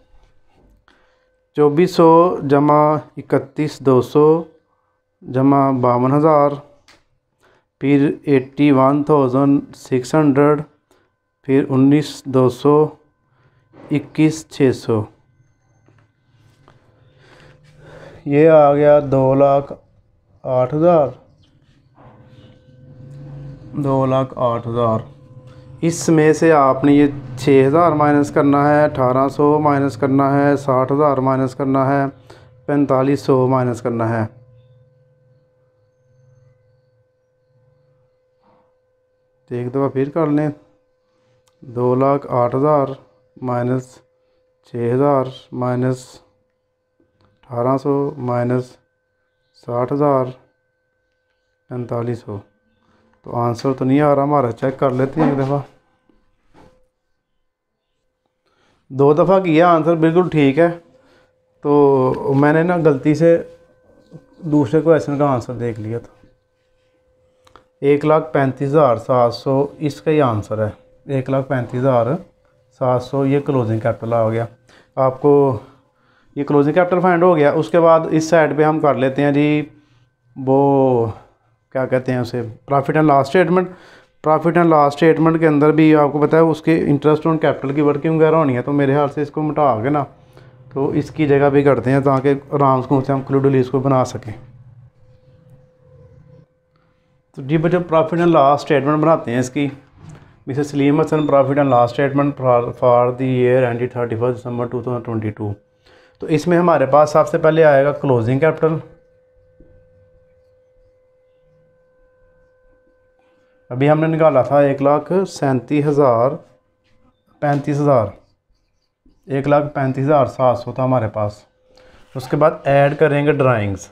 2400 जमा 31,200 जमा 52,000, फिर 81,600, फिर 19,200, 21,600। ये आ गया 2,08,000, 2,08,000। इसमें से आपने ये 6,000 माइनस करना है, 1,800 माइनस करना है, 60,000 माइनस करना है, 4500 माइनस करना है। एक दफ़ा फिर कर लें। 2,08,000 माइनस 6,000 माइनस 1,800 माइनस 60,000 4500। तो आंसर तो नहीं आ रहा हमारा, चेक कर लेते हैं एक दफ़ा। 2 दफ़ा किया, आंसर बिल्कुल ठीक है। तो मैंने ना गलती से दूसरे क्वेश्चन का आंसर देख लिया था। 1,35,700 इसका ही आंसर है। 1,35,700 ये क्लोजिंग कैपिटल आ गया। आपको ये क्लोजिंग कैपिटल फाइंड हो गया। उसके बाद इस साइड पे हम कर लेते हैं जी, वो क्या कहते हैं उसे, profit and loss statement. Profit and loss statement के अंदर भी आपको पता है उसके इंटरेस्ट ऑन कैपिटल की वर्किंग वगैरह होनी है। तो मेरे ख्याल से इसको मिटा के ना, तो इसकी जगह भी करते हैं ताकि आराम से हम क्लूड रिलीज को बना सकें। तो जी बच्चों, प्रॉफिट एंड लॉस स्टेटमेंट बनाते हैं इसकी। Mrs Salim Hasan, profit and loss statement for the year ended 31 December 2022। तो इसमें हमारे पास सबसे पहले आएगा क्लोजिंग कैपिटल। अभी हमने निकाला था 1,37,035,000, 1,35,700 था हमारे पास। उसके बाद ऐड करेंगे ड्राइंग्स।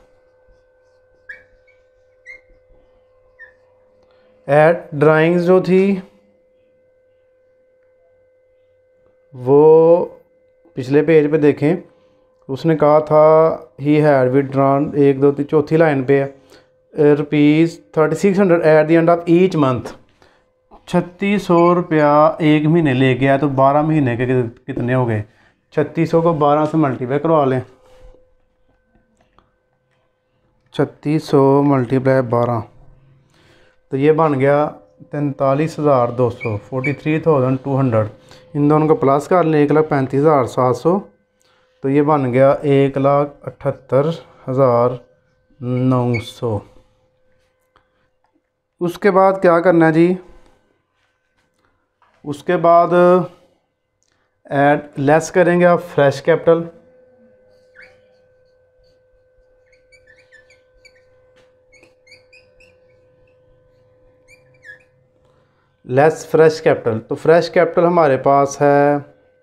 ऐड ड्राइंग्स जो थी वो पिछले पेज पे देखें, उसने कहा था ही हैड विथड्रॉन, 1 2 3 चौथी लाइन पे ₹3600 at the end of each month. 3600 रुपया एक महीने ले गया, तो 12 महीने के कितने हो गए? 3600 को 12 से मल्टीप्लाई करवा लें। 3600 मल्टीप्लाई 12, तो ये बन गया 43,200, 43,200। इन दोनों को प्लस कर लें, 1,35,700, तो ये बन गया 1,78,900। उसके बाद क्या करना है जी? उसके बाद ऐड लेस करेंगे आप fresh capital. Less fresh capital, तो फ्रेश कैपिटल हमारे पास है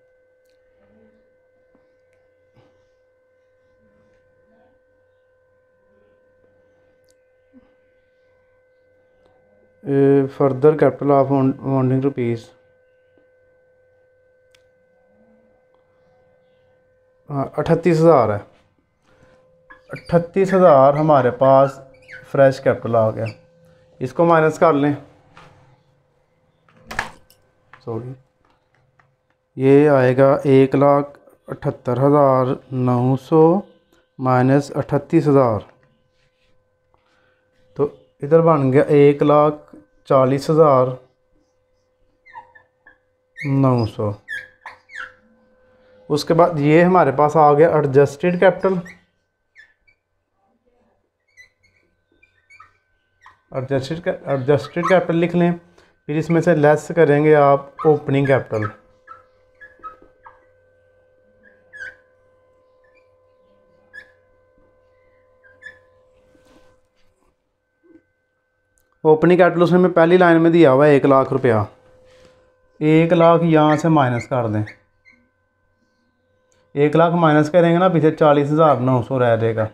further capital of amounting rupees, हाँ 38,000 है। 38,000 हमारे पास फ्रेश कैपिटल आ गया। इसको माइनस कर लें, सॉरी, ये आएगा 1,78,900 माइनस 38,000, तो इधर बन गया 1,40,900। उसके बाद ये हमारे पास आ गया एडजस्टेड कैपिटल। एडजस्टेड कैपिटल लिख लें, फिर इसमें से लेस करेंगे आप ओपनिंग कैपिटल। ओपनिंग कैपिटल उसमें पहली लाइन में दिया हुआ है 1,00,000 रुपया। 1,00,000 यहाँ से माइनस कर दें, 1,00,000 माइनस करेंगे ना, पीछे 40,900 रह जाएगा।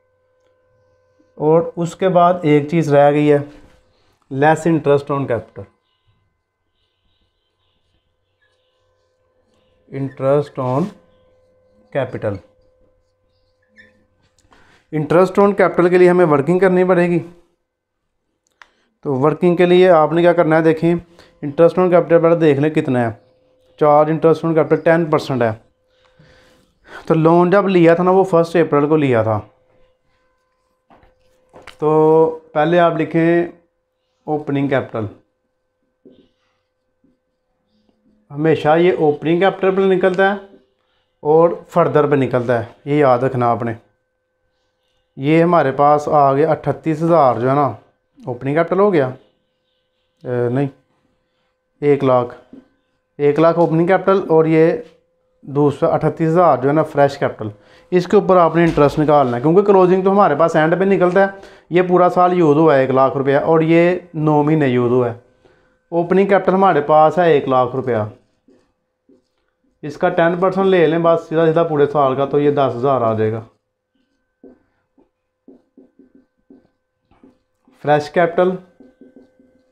और उसके बाद एक चीज़ रह गई है, less interest on capital. Interest on capital, interest on capital के लिए हमें वर्किंग करनी पड़ेगी। तो वर्किंग के लिए आपने क्या करना है, देखें इंटरेस्ट ऑन कैपिटल पहले देख लें कितना है। चार्ज इंटरेस्ट ऑन कैपिटल 10% है। तो लोन जब लिया था ना, वो 1 अप्रैल को लिया था। तो पहले आप लिखें ओपनिंग कैपिटल, हमेशा ये ओपनिंग कैपिटल पर निकलता है और फर्दर पे निकलता है, ये याद रखना आपने। ये हमारे पास आ गया 38,000 जो है ना, ओपनिंग कैपिटल हो गया, नहीं 1,00,000, 1,00,000 ओपनिंग कैपिटल, और ये दूसरा 38,000 जो है ना फ्रेश कैपिटल। इसके ऊपर आपने इंटरेस्ट निकालना है, क्योंकि क्लोजिंग तो हमारे पास एंड पे निकलता है। ये पूरा साल यूज़ हुआ है 1,00,000 रुपया, और ये 9 महीने यूज़ हुआ है। ओपनिंग कैपिटल हमारे पास है 1,00,000 रुपया, इसका 10% ले लें बस सीधा सीधा पूरे साल का, तो ये 10,000 आ जाएगा। फ्रेश कैपिटल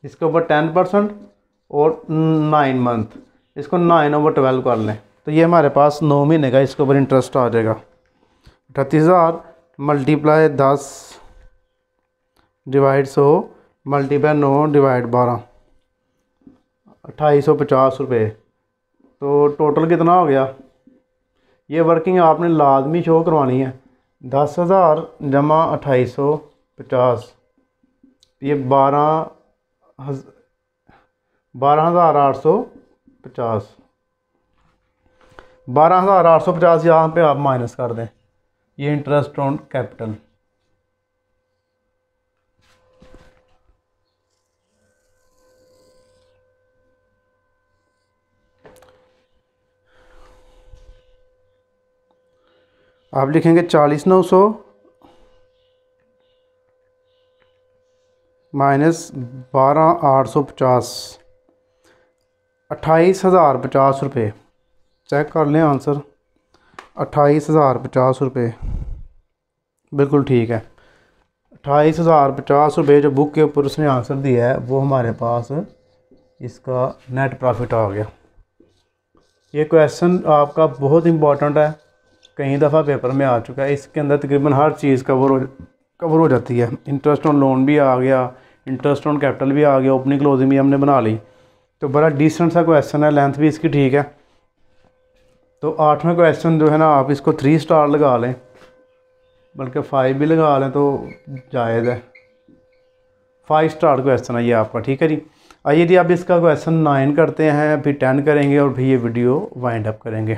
इसके ऊपर 10% और 9 मंथ, इसको 9/12 कर लें तो ये हमारे पास 9 महीने का इसके ऊपर इंटरेस्ट आ जाएगा। 38,000 मल्टीप्लाई 10 डिवाइड 100 मल्टीप्लाई 9 डिवाइड 12, 2850 रुपये। तो टोटल कितना हो गया? ये वर्किंग आपने लाजमी शो करवानी है। 10,000 जमा 2850, ये 12,850, 12,850 यहाँ पे आप माइनस कर दें। ये इंटरेस्ट ऑन कैपिटल। आप लिखेंगे 40,900 माइनस 12,850, 28,050 रुपये। चेक कर लें आंसर, 28,050 रुपये बिल्कुल ठीक है। 28,050 रुपये जो बुक के ऊपर उसने आंसर दिया है वो हमारे पास इसका नेट प्रॉफिट आ गया। ये क्वेश्चन आपका बहुत इंपॉर्टेंट है, कई दफ़ा पेपर में आ चुका है। इसके अंदर तकरीबन हर चीज़ कवर हो जाती है। इंटरेस्ट ऑन लोन भी आ गया, इंटरेस्ट ऑन कैपिटल भी आ गया, ओपनिंग क्लोजिंग भी हमने बना ली। तो बड़ा डिसेंट सा क्वेश्चन है, लेंथ भी इसकी ठीक है। तो 8वां क्वेश्चन जो है ना, आप इसको 3 स्टार लगा लें, बल्कि 5 भी लगा लें तो जायज़ है। 5 स्टार क्वेश्चन है ये आपका, ठीक है जी। आइए जी, अब इसका क्वेश्चन 9 करते हैं, फिर 10 करेंगे और फिर ये वीडियो वाइंड अप करेंगे।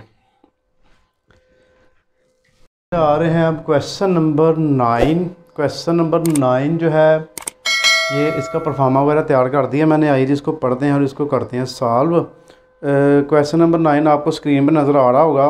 आ रहे हैं अब क्वेश्चन नंबर 9। क्वेश्चन नंबर 9 जो है ये इसका परफॉर्मा वगैरह तैयार कर दिया मैंने। आइए जी, इसको पढ़ते हैं और इसको करते हैं सॉल्व। क्वेश्चन नंबर 9 आपको स्क्रीन पर नज़र आ रहा होगा।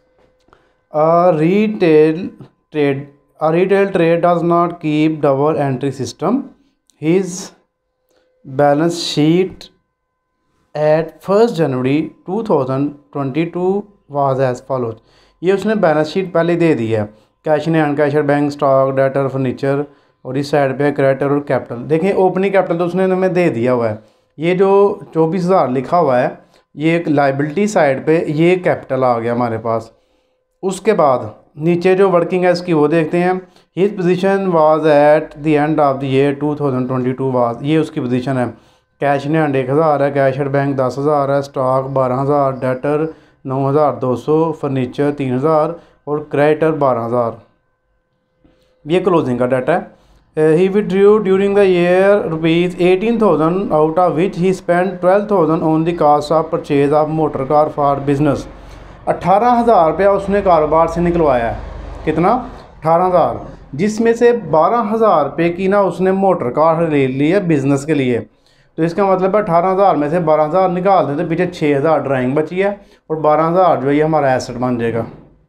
Retail trade does not keep double entry system. His balance sheet at 1 January 2022 was as follows. ये उसने बैलेंस शीट पहले दे दी है, cash in hand, cash at bank, stock, debtor, furniture, और इस साइड पे क्रेडिटर और कैपिटल। देखें ओपनिंग कैपिटल तो उसने हमें दे दिया हुआ है। ये जो 24,000 लिखा हुआ है ये एक लाइबिलिटी साइड पे, ये कैपिटल आ गया हमारे पास। उसके बाद नीचे जो वर्किंग है इसकी वो देखते हैं। His position was at the end of the year 2022 was, ये उसकी पोजीशन है। कैश इन हैंड 1,000 है, कैश एट बैंक 10,000 है, स्टॉक 12,000, डेटर 9,200, फर्नीचर 3,000 और क्रेडिटर 12,000। ये क्लोजिंग का डाटा है। He withdrew during the year ₹18,000 out of which he spend 12,000 on the cost of purchase of motor car for business. 18,000 रुपया उसने कारोबार से निकलवाया है। कितना? 18,000, जिसमें से 12,000 रुपये की ना उसने मोटर कार ले ली है बिज़नेस के लिए। तो इसका मतलब है 18,000 में से 12,000 निकाल दें तो पीछे 6,000 ड्राइंग बची है और 12,000 जो है ये हमारा एसेट बन जाएगा।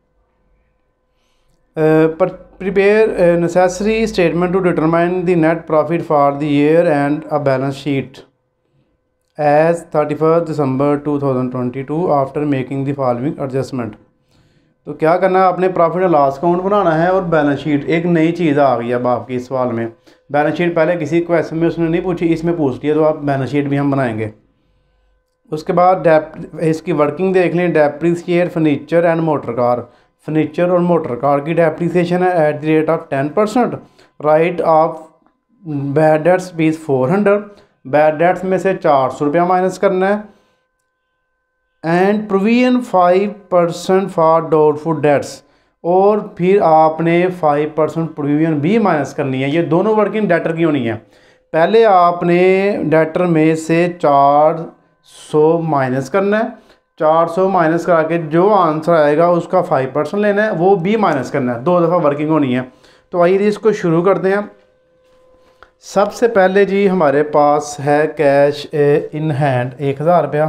Prepare necessary statement to determine the net profit for the year and a balance sheet as 31 December 2022 after making the following adjustment. तो क्या करना है, आपने प्रॉफिट एंड लॉस अकाउंट बनाना है और बैलेंस शीट। एक नई चीज़ आ गई अब आपकी इस सवाल में। बैलेंस शीट पहले किसी क्वेश्चन में उसने नहीं पूछी, इसमें पूछ लिया, तो आप बैलेंस शीट भी हम बनाएंगे। उसके बाद इसकी वर्किंग देख लें। Depreciate furniture and motor car. Furniture और मोटर कार की डेप्रीसिएशन है at the rate of 10%। Write off bad debts बीस 400। बैड डेट्स में से 400 रुपया माइनस करना है। And provision 5% for doubtful debts, और फिर आपने 5% प्रोविजन भी माइनस करनी है। ये दोनों वर्किंग डेटर की होनी है। पहले आपने डेटर में से 400 माइनस करना है। 400 माइनस करा के जो आंसर आएगा उसका 5% लेना है, वो भी माइनस करना है। 2 दफ़ा वर्किंग होनी है। तो आइए इसको शुरू करते हैं। सबसे पहले जी हमारे पास है कैश इन हैंड 1,000 रुपया।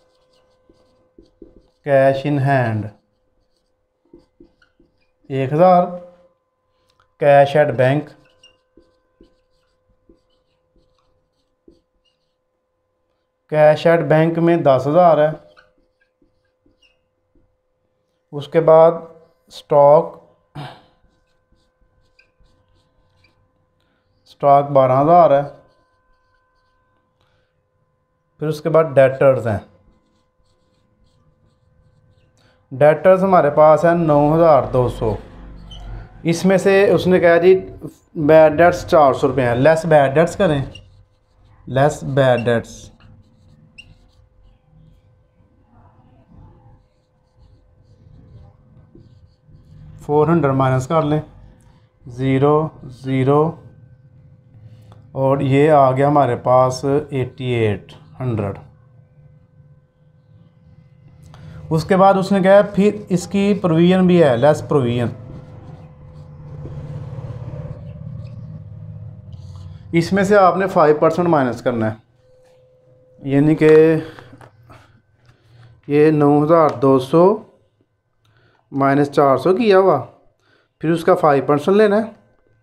Cash in hand 1,000। Cash at bank cash at bank में 10,000 है। उसके बाद स्टॉक 12,000 है। फिर उसके बाद डेटर्स हैं। डेटर्स हमारे पास है 9200। इसमें से उसने कहा जी बैड डेट्स 400 रुपये हैं। लेस बैड डेट्स करें, लेस बैड डेट्स 400 माइनस कर लें, 0 0 और ये आ गया हमारे पास 8800। उसके बाद उसने कहा फिर इसकी प्रोविज़न भी है, लेस प्रोविज़न। इसमें से आपने 5% माइनस करना है, यानी कि ये 9200 माइनस 400 किया हुआ, फिर उसका 5% लेना है।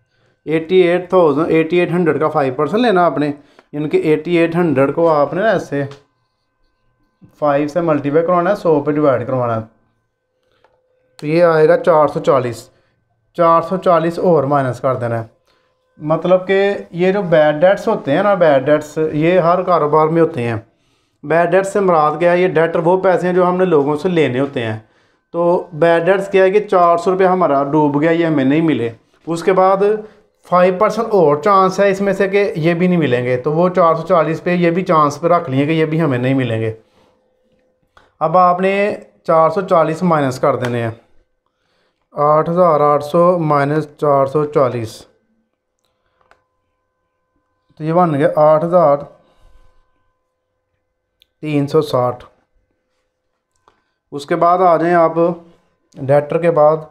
8800 का 5% लेना आपने, यानी कि 8800 को आपने ना ऐसे 5 से मल्टीप्लाई करवाना है, 100 पे डिवाइड करवाना है, तो ये आएगा 440। 440 और माइनस कर देना है। मतलब कि ये जो बैड डेट्स होते हैं ना, बैड डेट्स ये हर कारोबार में होते हैं। बैड डेट्स से मुराद क्या है, ये डेटर वो पैसे हैं जो हमने लोगों से लेने होते हैं। तो बैड डेट्स क्या है कि 400 रुपये हमारा डूब गया, ये हमें नहीं मिले। उसके बाद 5% और चांस है इसमें से कि ये भी नहीं मिलेंगे, तो वो 440 पे ये भी चांस पे रख लिए कि ये भी हमें नहीं मिलेंगे। अब आपने 440 माइनस कर देने हैं, 8800 माइनस 440, तो ये बन गया 8360। उसके बाद आ जाएं आप डेटर के बाद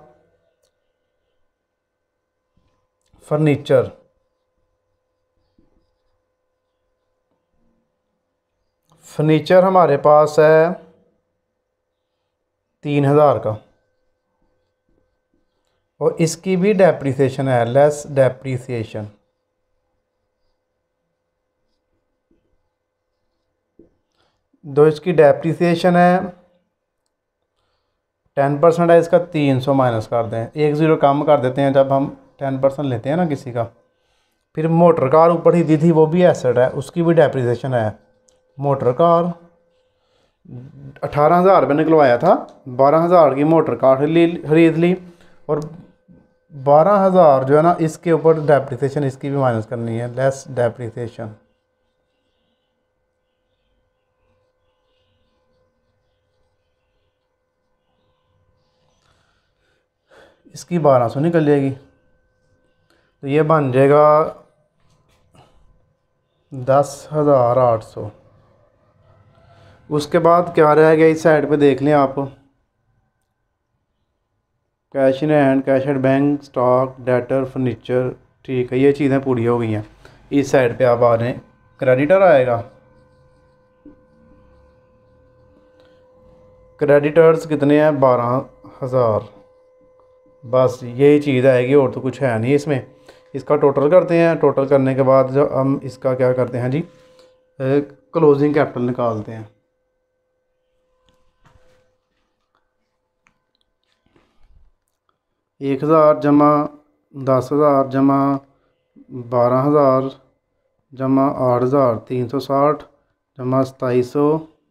फर्नीचर। फर्नीचर हमारे पास है 3000 का, और इसकी भी डेप्रीसिएशन है, लेस डेप्रीसिएशन। दो इसकी डेप्रीसिएशन है 10% है, इसका 300 माइनस कर दें, 1 0 कम कर देते हैं जब हम 10% लेते हैं ना किसी का। फिर मोटर कार ऊपर ही दी थी, वो भी एसेट है, उसकी भी डेप्रीसिएशन है। मोटर कार 18,000 रुपये निकलवाया था, 12,000 की मोटर कार खरीद ली, और 12,000 जो है ना इसके ऊपर डेप्रीसिएशन इसकी भी माइनस करनी है, लेस डेप्रीसिएशन। इसकी 1200 निकल जाएगी, तो ये बन जाएगा 10,800। उसके बाद क्या रह गया इस साइड पे देख लें आप, cash in hand, cash at bank, stock, debtor, furniture. ठीक है, ये चीज़ें पूरी हो गई हैं। इस साइड पे आप आ रहे हैं, क्रेडिटर आएगा। क्रेडिटर्स कितने हैं, 12,000। बस यही चीज़ आएगी, और तो कुछ है नहीं इसमें। इसका टोटल करते हैं, टोटल करने के बाद जो हम इसका क्या करते हैं जी, क्लोजिंग कैपिटल निकालते हैं। एक 1000 जमा 10,000 जमा 12,000 जमा 8,360 जमा 2700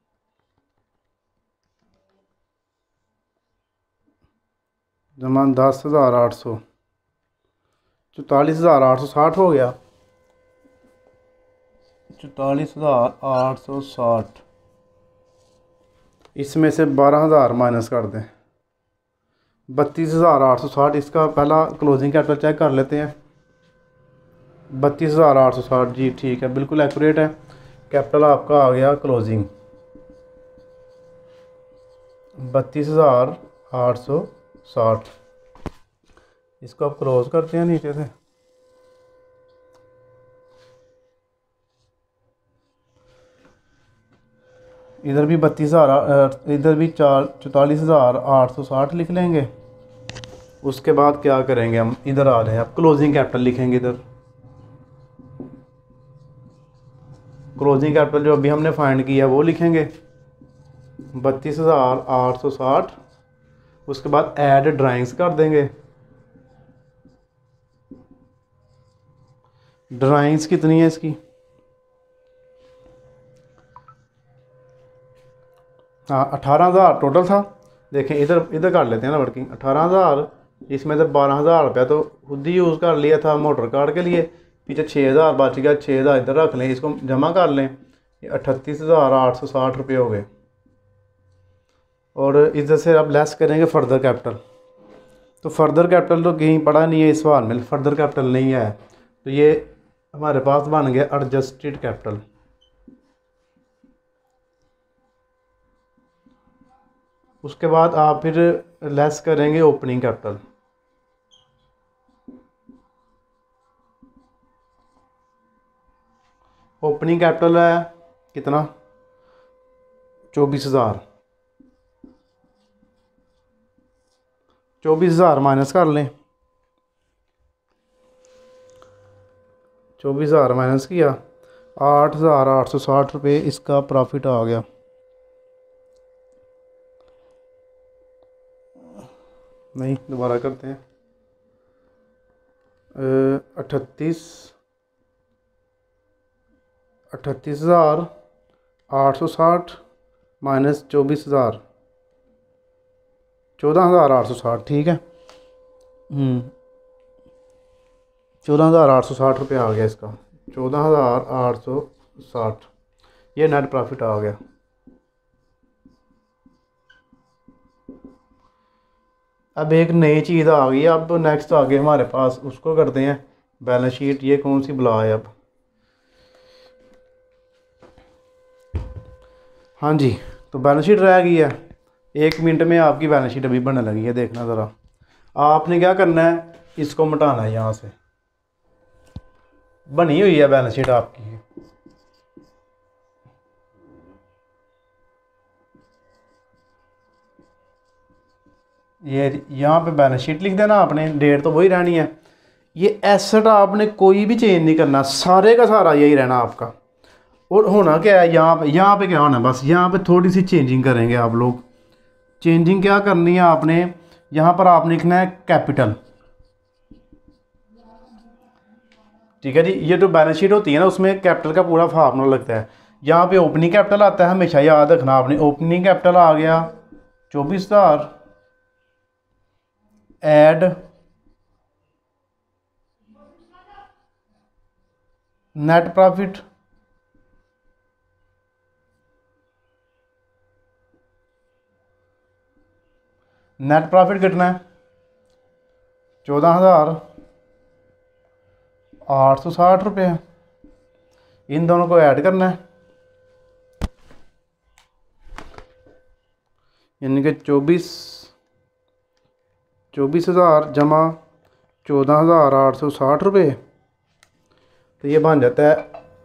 जमा 10,800, 44,860 हो गया। 44,860, इसमें से 12,000 माइनस कर दें, 32,860। इसका पहला क्लोजिंग कैपिटल चेक कर लेते हैं, 32,860 जी, ठीक है, बिल्कुल एक्यूरेट है। कैपिटल आपका आ गया क्लोजिंग 32,860। इसको आप क्लोज करते हैं नीचे से। इधर भी 32,000, इधर भी 44,860 लिख लेंगे। उसके बाद क्या करेंगे हम, इधर आ रहे हैं, आप क्लोजिंग कैपिटल लिखेंगे। इधर क्लोजिंग कैपिटल जो अभी हमने फाइंड किया वो लिखेंगे, 32,860। उसके बाद ऐड ड्राइंग्स कर देंगे। ड्राइंग्स कितनी है इसकी, हाँ 18,000 टोटल था। देखें इधर इधर कर लेते हैं ना वर्किंग। 18,000, इसमें से 12,000 रुपया तो खुद ही यूज़ कर लिया था मोटर कार्ड के लिए, पीछे 6,000 बच गया, 6,000 इधर रख लें, इसको जमा कर लें, ये 38,860 रुपये हो गए। और इधर से अब लेस करेंगे फर्दर कैपिटल। तो फर्दर कैपिटल तो कहीं पड़ा नहीं है इस सवाल में, फर्दर कैपिटल नहीं है, तो ये हमारे पास बन गया एडजस्टेड कैपिटल। उसके बाद आप फिर लेस करेंगे ओपनिंग कैपिटल। ओपनिंग कैपिटल है कितना, 24,000। 24,000 माइनस कर लें, 24,000 माइनस किया, 8,860 रुपये इसका प्रॉफिट आ गया। नहीं दोबारा करते हैं, 38,860 माइनस 24,000, 14,860, ठीक है। 14,860 रुपये आ गया इसका, 14,860, ये नेट प्रॉफिट आ गया। अब एक नई चीज़ आ गई है, अब नेक्स्ट आ गए हमारे पास, उसको करते हैं बैलेंस शीट। ये कौन सी बुला है अब, हाँ जी, तो बैलेंस शीट रह गई है। 1 मिनट में आपकी बैलेंस शीट अभी बनने लगी है, देखना ज़रा। आपने क्या करना है, इसको मिटाना है, यहाँ से बनी हुई है बैलेंस शीट आपकी। ये यहाँ पे बैलेंस शीट लिख देना आपने, डेट तो वही रहनी है। ये एसेट आपने कोई भी चेंज नहीं करना, सारे का सारा यही रहना आपका। और होना क्या है, यहाँ पे क्या होना है, बस यहाँ पे थोड़ी सी चेंजिंग करेंगे आप लोग। चेंजिंग क्या करनी है आपने, यहाँ पर आपने लिखना है कैपिटल, ठीक है जी। ये जो बैलेंस शीट होती है ना, उसमें कैपिटल का पूरा फार्मूला लगता है। यहाँ पे ओपनिंग कैपिटल आता है, हमेशा याद रखना आपने। ओपनिंग कैपिटल आ गया 24,000, add net profit, net profit कितना है, 14,860 रुपये। इन दोनों को ऐड करना है, यानी कि 24,000 जमा 14,860 रुपये, तो ये बन जाता है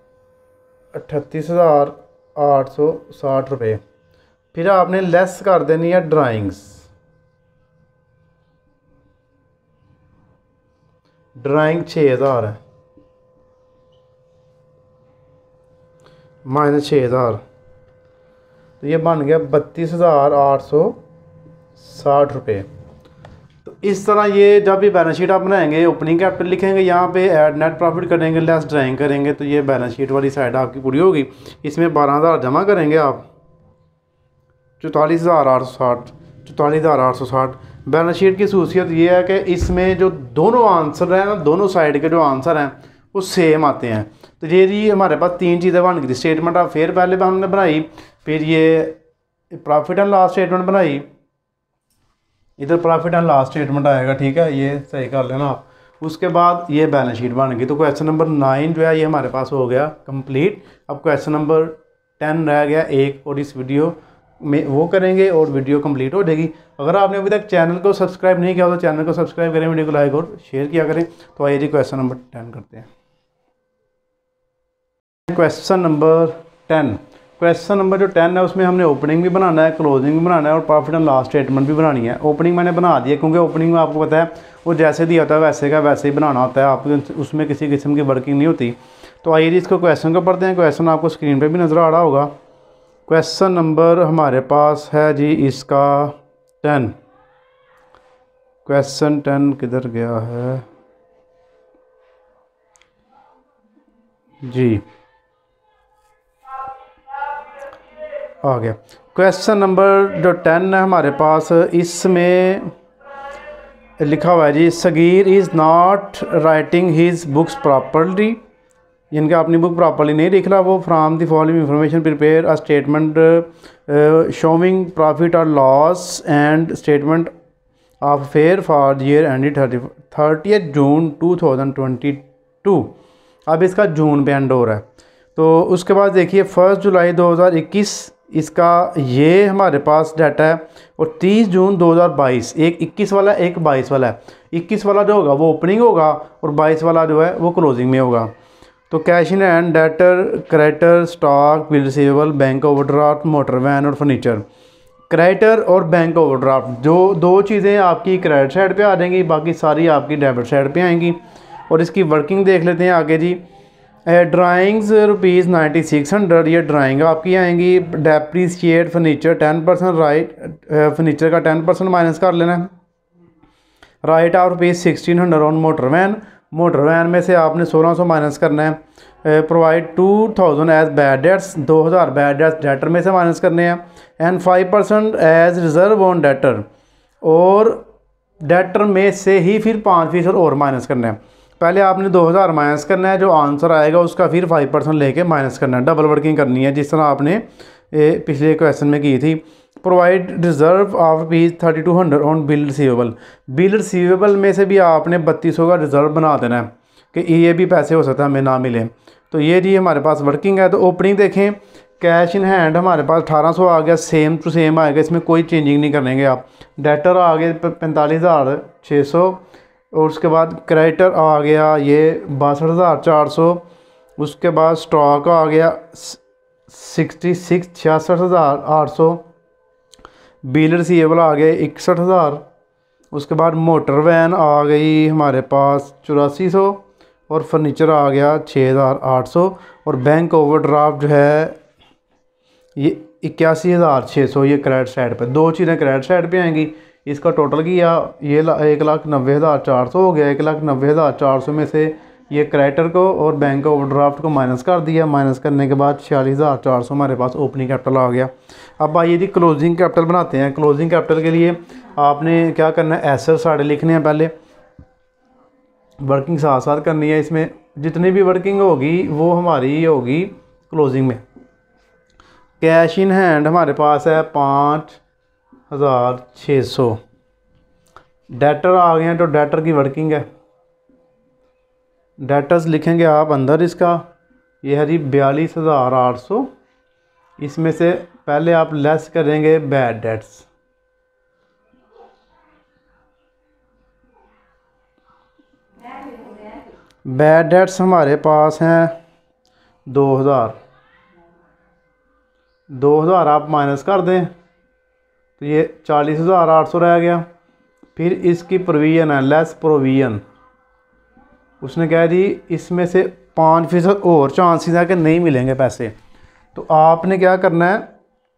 38,860 रुपये। फिर आपने लेस कर देनी है ड्राइंग्स। ड्राइंग 6,000 है, माइनस 6,000, तो ये बन गया 32,860 रुपये। तो इस तरह ये जब भी बैलेंस शीट आप बनाएंगे, ओपनिंग कैपिटल लिखेंगे, यहाँ पे ऐड नेट प्रॉफिट करेंगे, लेस ड्राइंग करेंगे, तो ये बैलेंस शीट वाली साइड आपकी पूरी होगी। इसमें 12,000 जमा करेंगे आप, 44,860, 44,860। बैलेंस शीट की सूसियत ये है कि इसमें जो दोनों आंसर हैं ना, दोनों साइड के जो आंसर हैं वो सेम आते हैं। तो ये जी हमारे पास 3 चीज़ें बन गई। स्टेटमेंट ऑफ फेयर पहले हमने बनाई, फिर ये प्रॉफिट एंड लॉस स्टेटमेंट बनाई, इधर प्रॉफिट एंड लॉस स्टेटमेंट आएगा, ठीक है, ये सही कर लेना आप। उसके बाद ये बैलेंस शीट बन गई। तो क्वेश्चन नंबर 9 जो है ये हमारे पास हो गया कंप्लीट। अब क्वेश्चन नंबर 10 रह गया एक, और इस वीडियो में वो करेंगे और वीडियो कंप्लीट हो जाएगी। अगर आपने अभी तक चैनल को सब्सक्राइब नहीं किया तो चैनल को सब्सक्राइब करें, वीडियो को लाइक और शेयर किया करें। तो आइए जी क्वेश्चन नंबर 10 करते हैं। क्वेश्चन नंबर 10, क्वेश्चन नंबर जो 10 है उसमें हमने ओपनिंग भी बनाना है, क्लोजिंग भी बनाना है और प्रॉफिट एंड लॉस स्टेटमेंट भी बनानी है। ओपनिंग मैंने बना दी है, क्योंकि ओपनिंग में आपको पता है वो जैसे दिया होता है वैसे का वैसे ही बनाना होता है, आप उसमें किसी किस्म की वर्किंग नहीं होती। तो आइए जी इसको क्वेश्चन को पढ़ते हैं। क्वेश्चन आपको स्क्रीन पर भी नज़र आ रहा होगा। क्वेश्चन नंबर हमारे पास है जी इसका 10। क्वेश्चन 10 किधर गया है जी, आ गया। क्वेश्चन नंबर जो 10 है हमारे पास, इसमें लिखा हुआ है जी, Sagir is not writing his books properly, इनका अपनी बुक प्रॉपरली नहीं लिख रहा वो। From the following information prepare a statement showing profit और loss and statement of affair for year ended 30 June 2022। अब इसका जून पे एंड हो रहा है। तो उसके बाद देखिए 1 जुलाई 2021 इसका ये हमारे पास डाटा है, और 30 जून 2022, एक 21 वाला एक 22 वाला है। 21 वाला जो होगा वो ओपनिंग होगा और 22 वाला जो है वो क्लोजिंग में होगा। तो cash in hand, debtor, creditor, stock, bill receivable, bank overdraft, motor van और फर्नीचर। क्रेडिटर और बैंक ओवरड्राफ्ट जो दो चीज़ें आपकी क्रेडिट साइड पे आ जाएंगी, बाकी सारी आपकी डेबिट साइड पे आएंगी। और इसकी वर्किंग देख लेते हैं आगे जी। ड्राइंग्स ₹9600, ये ड्राइंग आपकी आएंगी। डेप्रीशिएट फर्नीचर 10%, राइट फर्नीचर का 10% माइनस कर लेना है। Write off ₹1600 on motor van, motor van में से आपने 1600 माइनस करना है। Provide 2000 as bad debts, 2000 bad debts debtor में से माइनस करने हैं। And 5% as reserve on debtor, और डेटर में से ही फिर 5% और माइनस करना है। पहले आपने 2000 माइनस करना है, जो आंसर आएगा उसका फिर 5% लेके माइनस करना है। डबल वर्किंग करनी है जिस तरह आपने पिछले क्वेश्चन में की थी। Provide reserve of ₹3200 on bill receivable, bill receivable में से भी आपने 3200 का रिजर्व बना देना है कि ये भी पैसे हो सकता है हमें ना मिले। तो ये जी हमारे पास वर्किंग है। तो ओपनिंग देखें, कैश इन हैंड हमारे पास 1800 आ गया, सेम टू सेम आएगा, इसमें कोई चेंजिंग नहीं करेंगे आप। डेटर आ गए 45,600, और उसके बाद क्रेडिटर आ गया ये 62,400। उसके बाद स्टॉक आ गया 66,800। बिल रिसीवेबल आ गए 61,000। उसके बाद मोटर वैन आ गई हमारे पास 8400, और फर्नीचर आ गया 6,800। और बैंक ओवरड्राफ्ट जो है ये 81,600, ये क्रेडिट साइड पे। दो चीज़ें क्रेडिट साइड पे आएंगी। इसका टोटल किया ये 1,90,400 हो गया। 1,90,400 में से ये क्रेडिटर को और बैंक ओवरड्राफ्ट को माइनस कर दिया। माइनस करने के बाद 46,400 हमारे पास ओपनिंग कैपिटल आ गया। अब आइए जी क्लोजिंग कैपिटल बनाते हैं। क्लोजिंग कैपिटल के लिए आपने क्या करना है, एसेट सारे लिखने हैं पहले, वर्किंग साथ साथ करनी है। इसमें जितनी भी वर्किंग होगी वो हमारी होगी क्लोजिंग में। कैश इन हैंड हमारे पास है 5,600। डेटर आ गए हैं, तो डेटर की वर्किंग है। डेटर्स लिखेंगे आप अंदर इसका, ये है जी 42,800। इसमें से पहले आप लेस करेंगे बैड डेट्स। बैड डेट्स हमारे पास हैं 2,000 आप माइनस कर दें तो ये 40,800 रह गया। फिर इसकी प्रोविज़न है, लेस प्रोविज़न। उसने कह दी इसमें से 5% और चांसेस है कि नहीं मिलेंगे पैसे। तो आपने क्या करना है,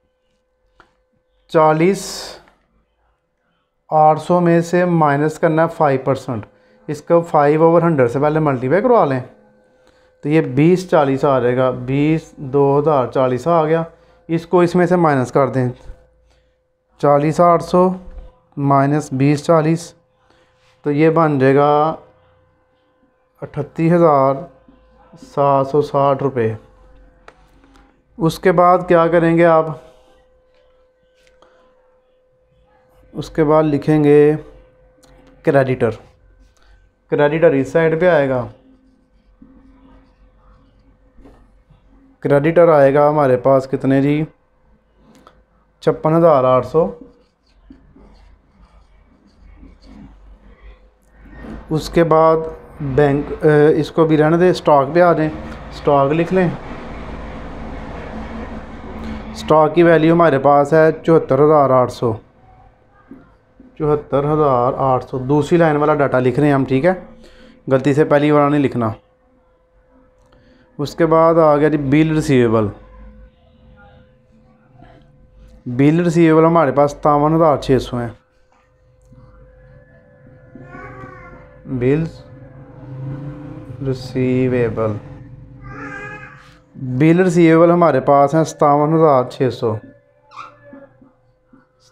40,800 में से माइनस करना है 5%। इसको 5/100 से पहले मल्टीप्लाई करवा लें तो ये 20,40 आ जाएगा। 20,240 आ गया। इसको इसमें से माइनस कर दें, 40,800 माइनस 20,40, तो ये बन जाएगा 38,760 रुपये। उसके बाद क्या करेंगे आप, उसके बाद लिखेंगे क्रेडिटर। क्रेडिटर इस साइड पे आएगा। क्रेडिटर आएगा हमारे पास कितने जी, 56,800। उसके बाद बैंक इसको भी रहने दें, स्टॉक पे आ जाएं। स्टॉक लिख लें। स्टॉक की वैल्यू हमारे पास है 74,800। 74,800 दूसरी लाइन वाला डाटा लिख रहे हैं हम, ठीक है, गलती से पहली वाला नहीं लिखना। उसके बाद आ गया जी बिल रिसीवेबल। बिल रिसीवेबल हमारे पास 57,600 हैं। बिल्स रिसीवेबल, बिल रिसीवेबल हमारे पास हैं 57,600।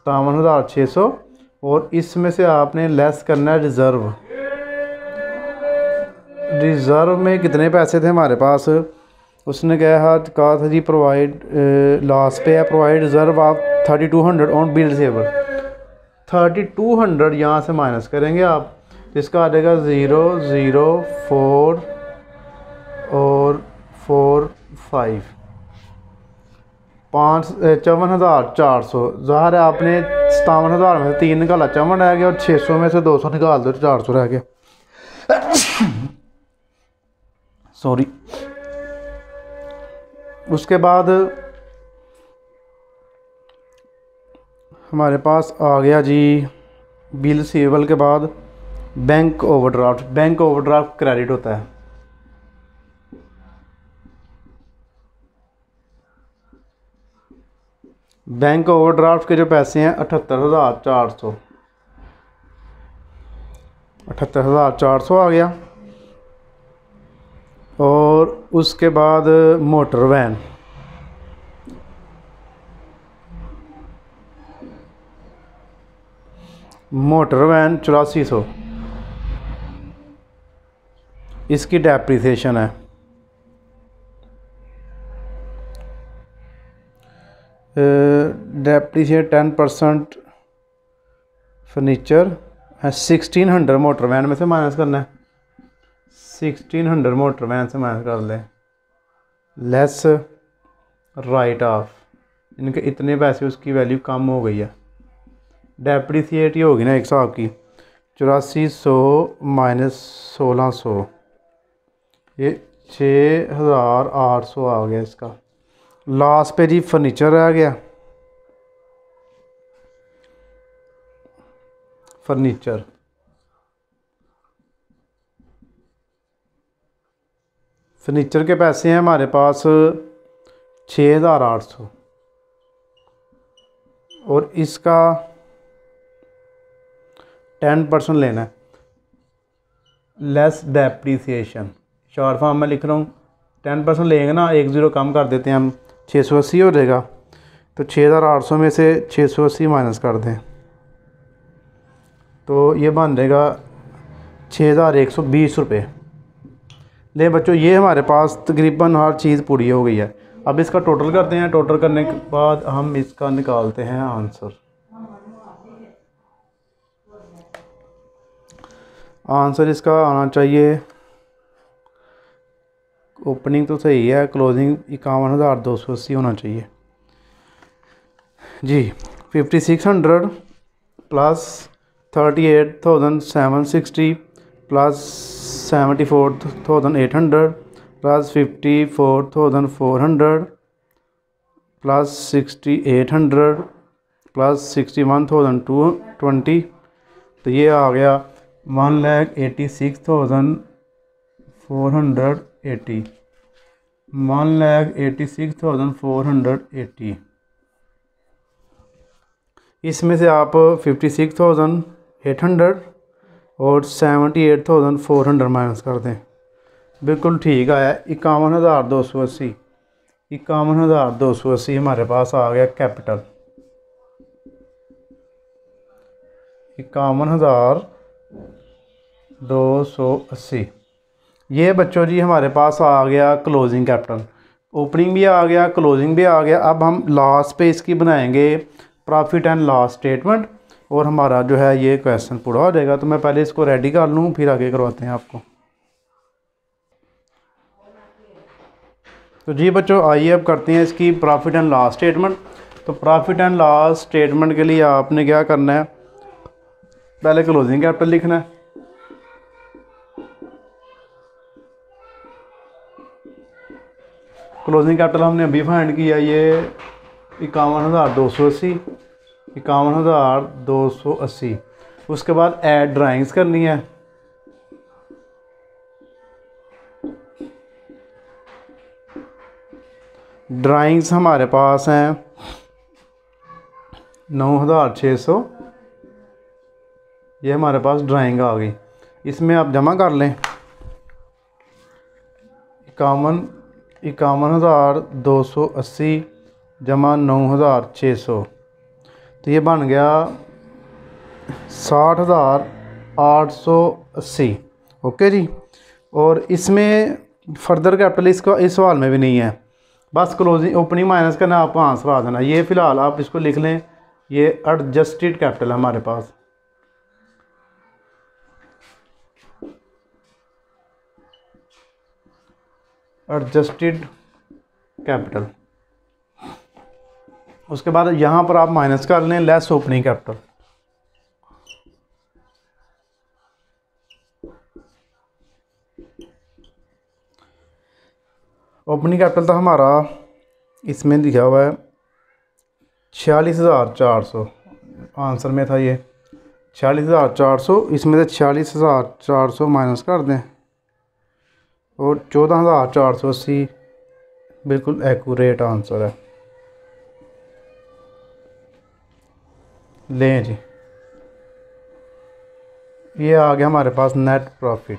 57,600 और इसमें से आपने लेस करना है रिज़र्व। रिज़र्व में कितने पैसे थे हमारे पास, उसने कहा था जी प्रोवाइड लास्ट पे है provide reserve of 3200 on bill receiver. 3200 यहाँ से माइनस करेंगे आप, इसका आ जाएगा 004 और 45 54,400। ज़ाहिर है आपने 57,000 में से 3 निकाला, 54 रह गया और 600 में से 200 निकाल दो, 400 रह गया। सॉरी। उसके बाद हमारे पास आ गया जी बिल रिसीवेबल के बाद bank overdraft. Bank overdraft credit होता है। बैंक ओवरड्राफ्ट के जो पैसे हैं 78,400, 78,400 आ गया। और उसके बाद मोटर वैन, मोटर वैन 8400, इसकी डेप्रिसिएशन है डेप्रिसिएट 10% फर्नीचर है। 1600 मोटर वैन में से माइनस करना है, 1600 मोटर वैन से माइनस कर लें, लेस राइट ऑफ, इनके इतने पैसे उसकी वैल्यू कम हो गई है। डेप्रिसिएट ही होगी ना एक हिसाब की, 8400 माइनस 1600, ये 6,800 आ गया इसका। लास्ट पे जी फर्नीचर रह गया, फर्नीचर फर्नीचर के पैसे हैं हमारे पास 6,800 और इसका 10% लेना है, लेस डेप्रिसिएशन। शॉर्ट फॉर्म में लिख रहा हूँ, 10% लेंगे ना, 1 0 कम कर देते हैं हम, 680 हो जाएगा। तो 6,800 में से 680 माइनस कर दें तो ये बन जाएगा 6,120 रुपये। ले बच्चों, ये हमारे पास तकरीबन हर चीज़ पूरी हो गई है। अब इसका टोटल करते हैं, टोटल करने के बाद हम इसका निकालते हैं आंसर। आंसर इसका आना चाहिए, ओपनिंग तो सही है, क्लोजिंग 51,280 होना चाहिए जी। 5600 plus 38,760 plus 74,800 plus 54,400 plus 6,800 plus 61,220, तो ये आ गया 1,86,480, 1,86,480। इसमें से आप 56,800 और 78,400 माइनस कर दें, बिल्कुल ठीक आया 51,280। 51,280 हमारे पास आ गया कैपिटल, 51,280। ये बच्चों जी हमारे पास आ गया क्लोजिंग कैपिटल। ओपनिंग भी आ गया, क्लोजिंग भी आ गया। अब हम लास्ट पे इसकी बनाएंगे प्रॉफिट एंड लॉस स्टेटमेंट और हमारा जो है ये क्वेश्चन पूरा हो जाएगा। तो मैं पहले इसको रेडी कर लूँ, फिर आगे करवाते हैं आपको। तो जी बच्चों, आइए अब करते हैं इसकी प्रॉफिट एंड लॉस स्टेटमेंट। तो प्रॉफिट एंड लॉस स्टेटमेंट के लिए आपने क्या करना है, पहले क्लोजिंग कैपिटल लिखना है। क्लोजिंग कैपिटल हमने अभी फाइंड किया, ये 51,280, 51,280। उसके बाद ऐड ड्राइंग्स करनी है। ड्राइंग्स हमारे पास हैं 9,600, ये हमारे पास ड्राइंग आ गई। इसमें आप जमा कर लें 51,280 जमा 9,600, तो ये बन गया 60,880। ओके जी। और इसमें फर्दर कैपिटल इसका इस सवाल में भी नहीं है, बस क्लोजिंग ओपनिंग माइनस करना, आपको आंसर आ देना। ये फ़िलहाल आप इसको लिख लें, ये एडजस्टेड कैपिटल है हमारे पास। Adjusted capital. उसके बाद यहाँ पर आप माइनस कर लें less opening capital. Opening capital था हमारा, इसमें लिखा हुआ है 46,400, आंसर में था ये 46,400। इसमें से 46,400 माइनस कर दें और 14,480 बिल्कुल एक्यूरेट आंसर है। लें जी, ये आ गया हमारे पास नेट प्रॉफिट।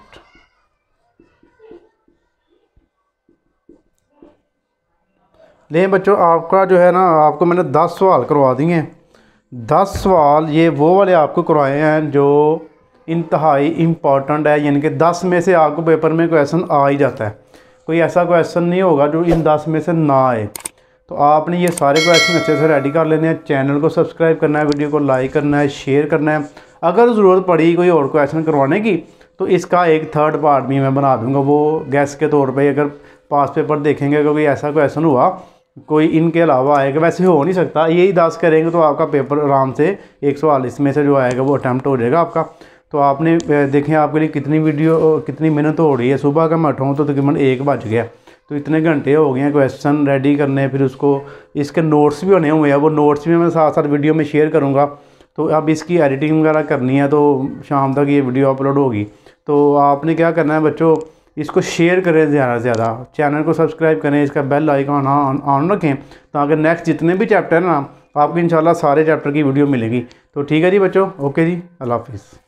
लें बच्चों, आपका जो है ना, आपको मैंने 10 सवाल करवा दिए। 10 सवाल ये वो वाले आपको करवाए हैं जो इंतहाई इम्पॉर्टेंट है, यानी कि 10 में से आपको पेपर में क्वेश्चन आ ही जाता है। कोई ऐसा क्वेश्चन नहीं होगा जो इन 10 में से ना आए। तो आपने ये सारे क्वेश्चन अच्छे से रेडी कर लेने हैं। चैनल को सब्सक्राइब करना है, वीडियो को लाइक करना है, शेयर करना है। अगर ज़रूरत पड़ी कोई और क्वेश्चन करवाने की तो इसका एक थर्ड पार्ट भी मैं बना दूंगा, वो गैस के तौर पे। अगर पास पेपर देखेंगे कोई ऐसा क्वेश्चन हुआ कोई इनके अलावा आएगा, वैसे हो नहीं सकता, यही 10 करेंगे तो आपका पेपर आराम से 140 में से जो आएगा वो अटैम्प्ट हो जाएगा आपका। तो आपने देखें आपके लिए कितनी वीडियो कितनी मेहनत हो रही है। सुबह का मैं उठाऊँ तो तकरीबन 1 बज गया, तो इतने घंटे हो गए हैं क्वेश्चन रेडी करने, फिर उसको इसके नोट्स भी होने हुए हैं, वो नोट्स भी मैं साथ साथ वीडियो में शेयर करूँगा। तो अब इसकी एडिटिंग वगैरह करनी है, तो शाम तक ये वीडियो अपलोड होगी। तो आपने क्या करना है बच्चों, इसको शेयर करें ज़्यादा से ज़्यादा, चैनल को सब्सक्राइब करें, इसका बेल आइकन ऑन रखें, ताकि नेक्स्ट जितने भी चैप्टर हैं ना आपको इंशाल्लाह सारे चैप्टर की वीडियो मिलेगी। तो ठीक है जी बच्चों, ओके जी, अल्लाह हाफिज़।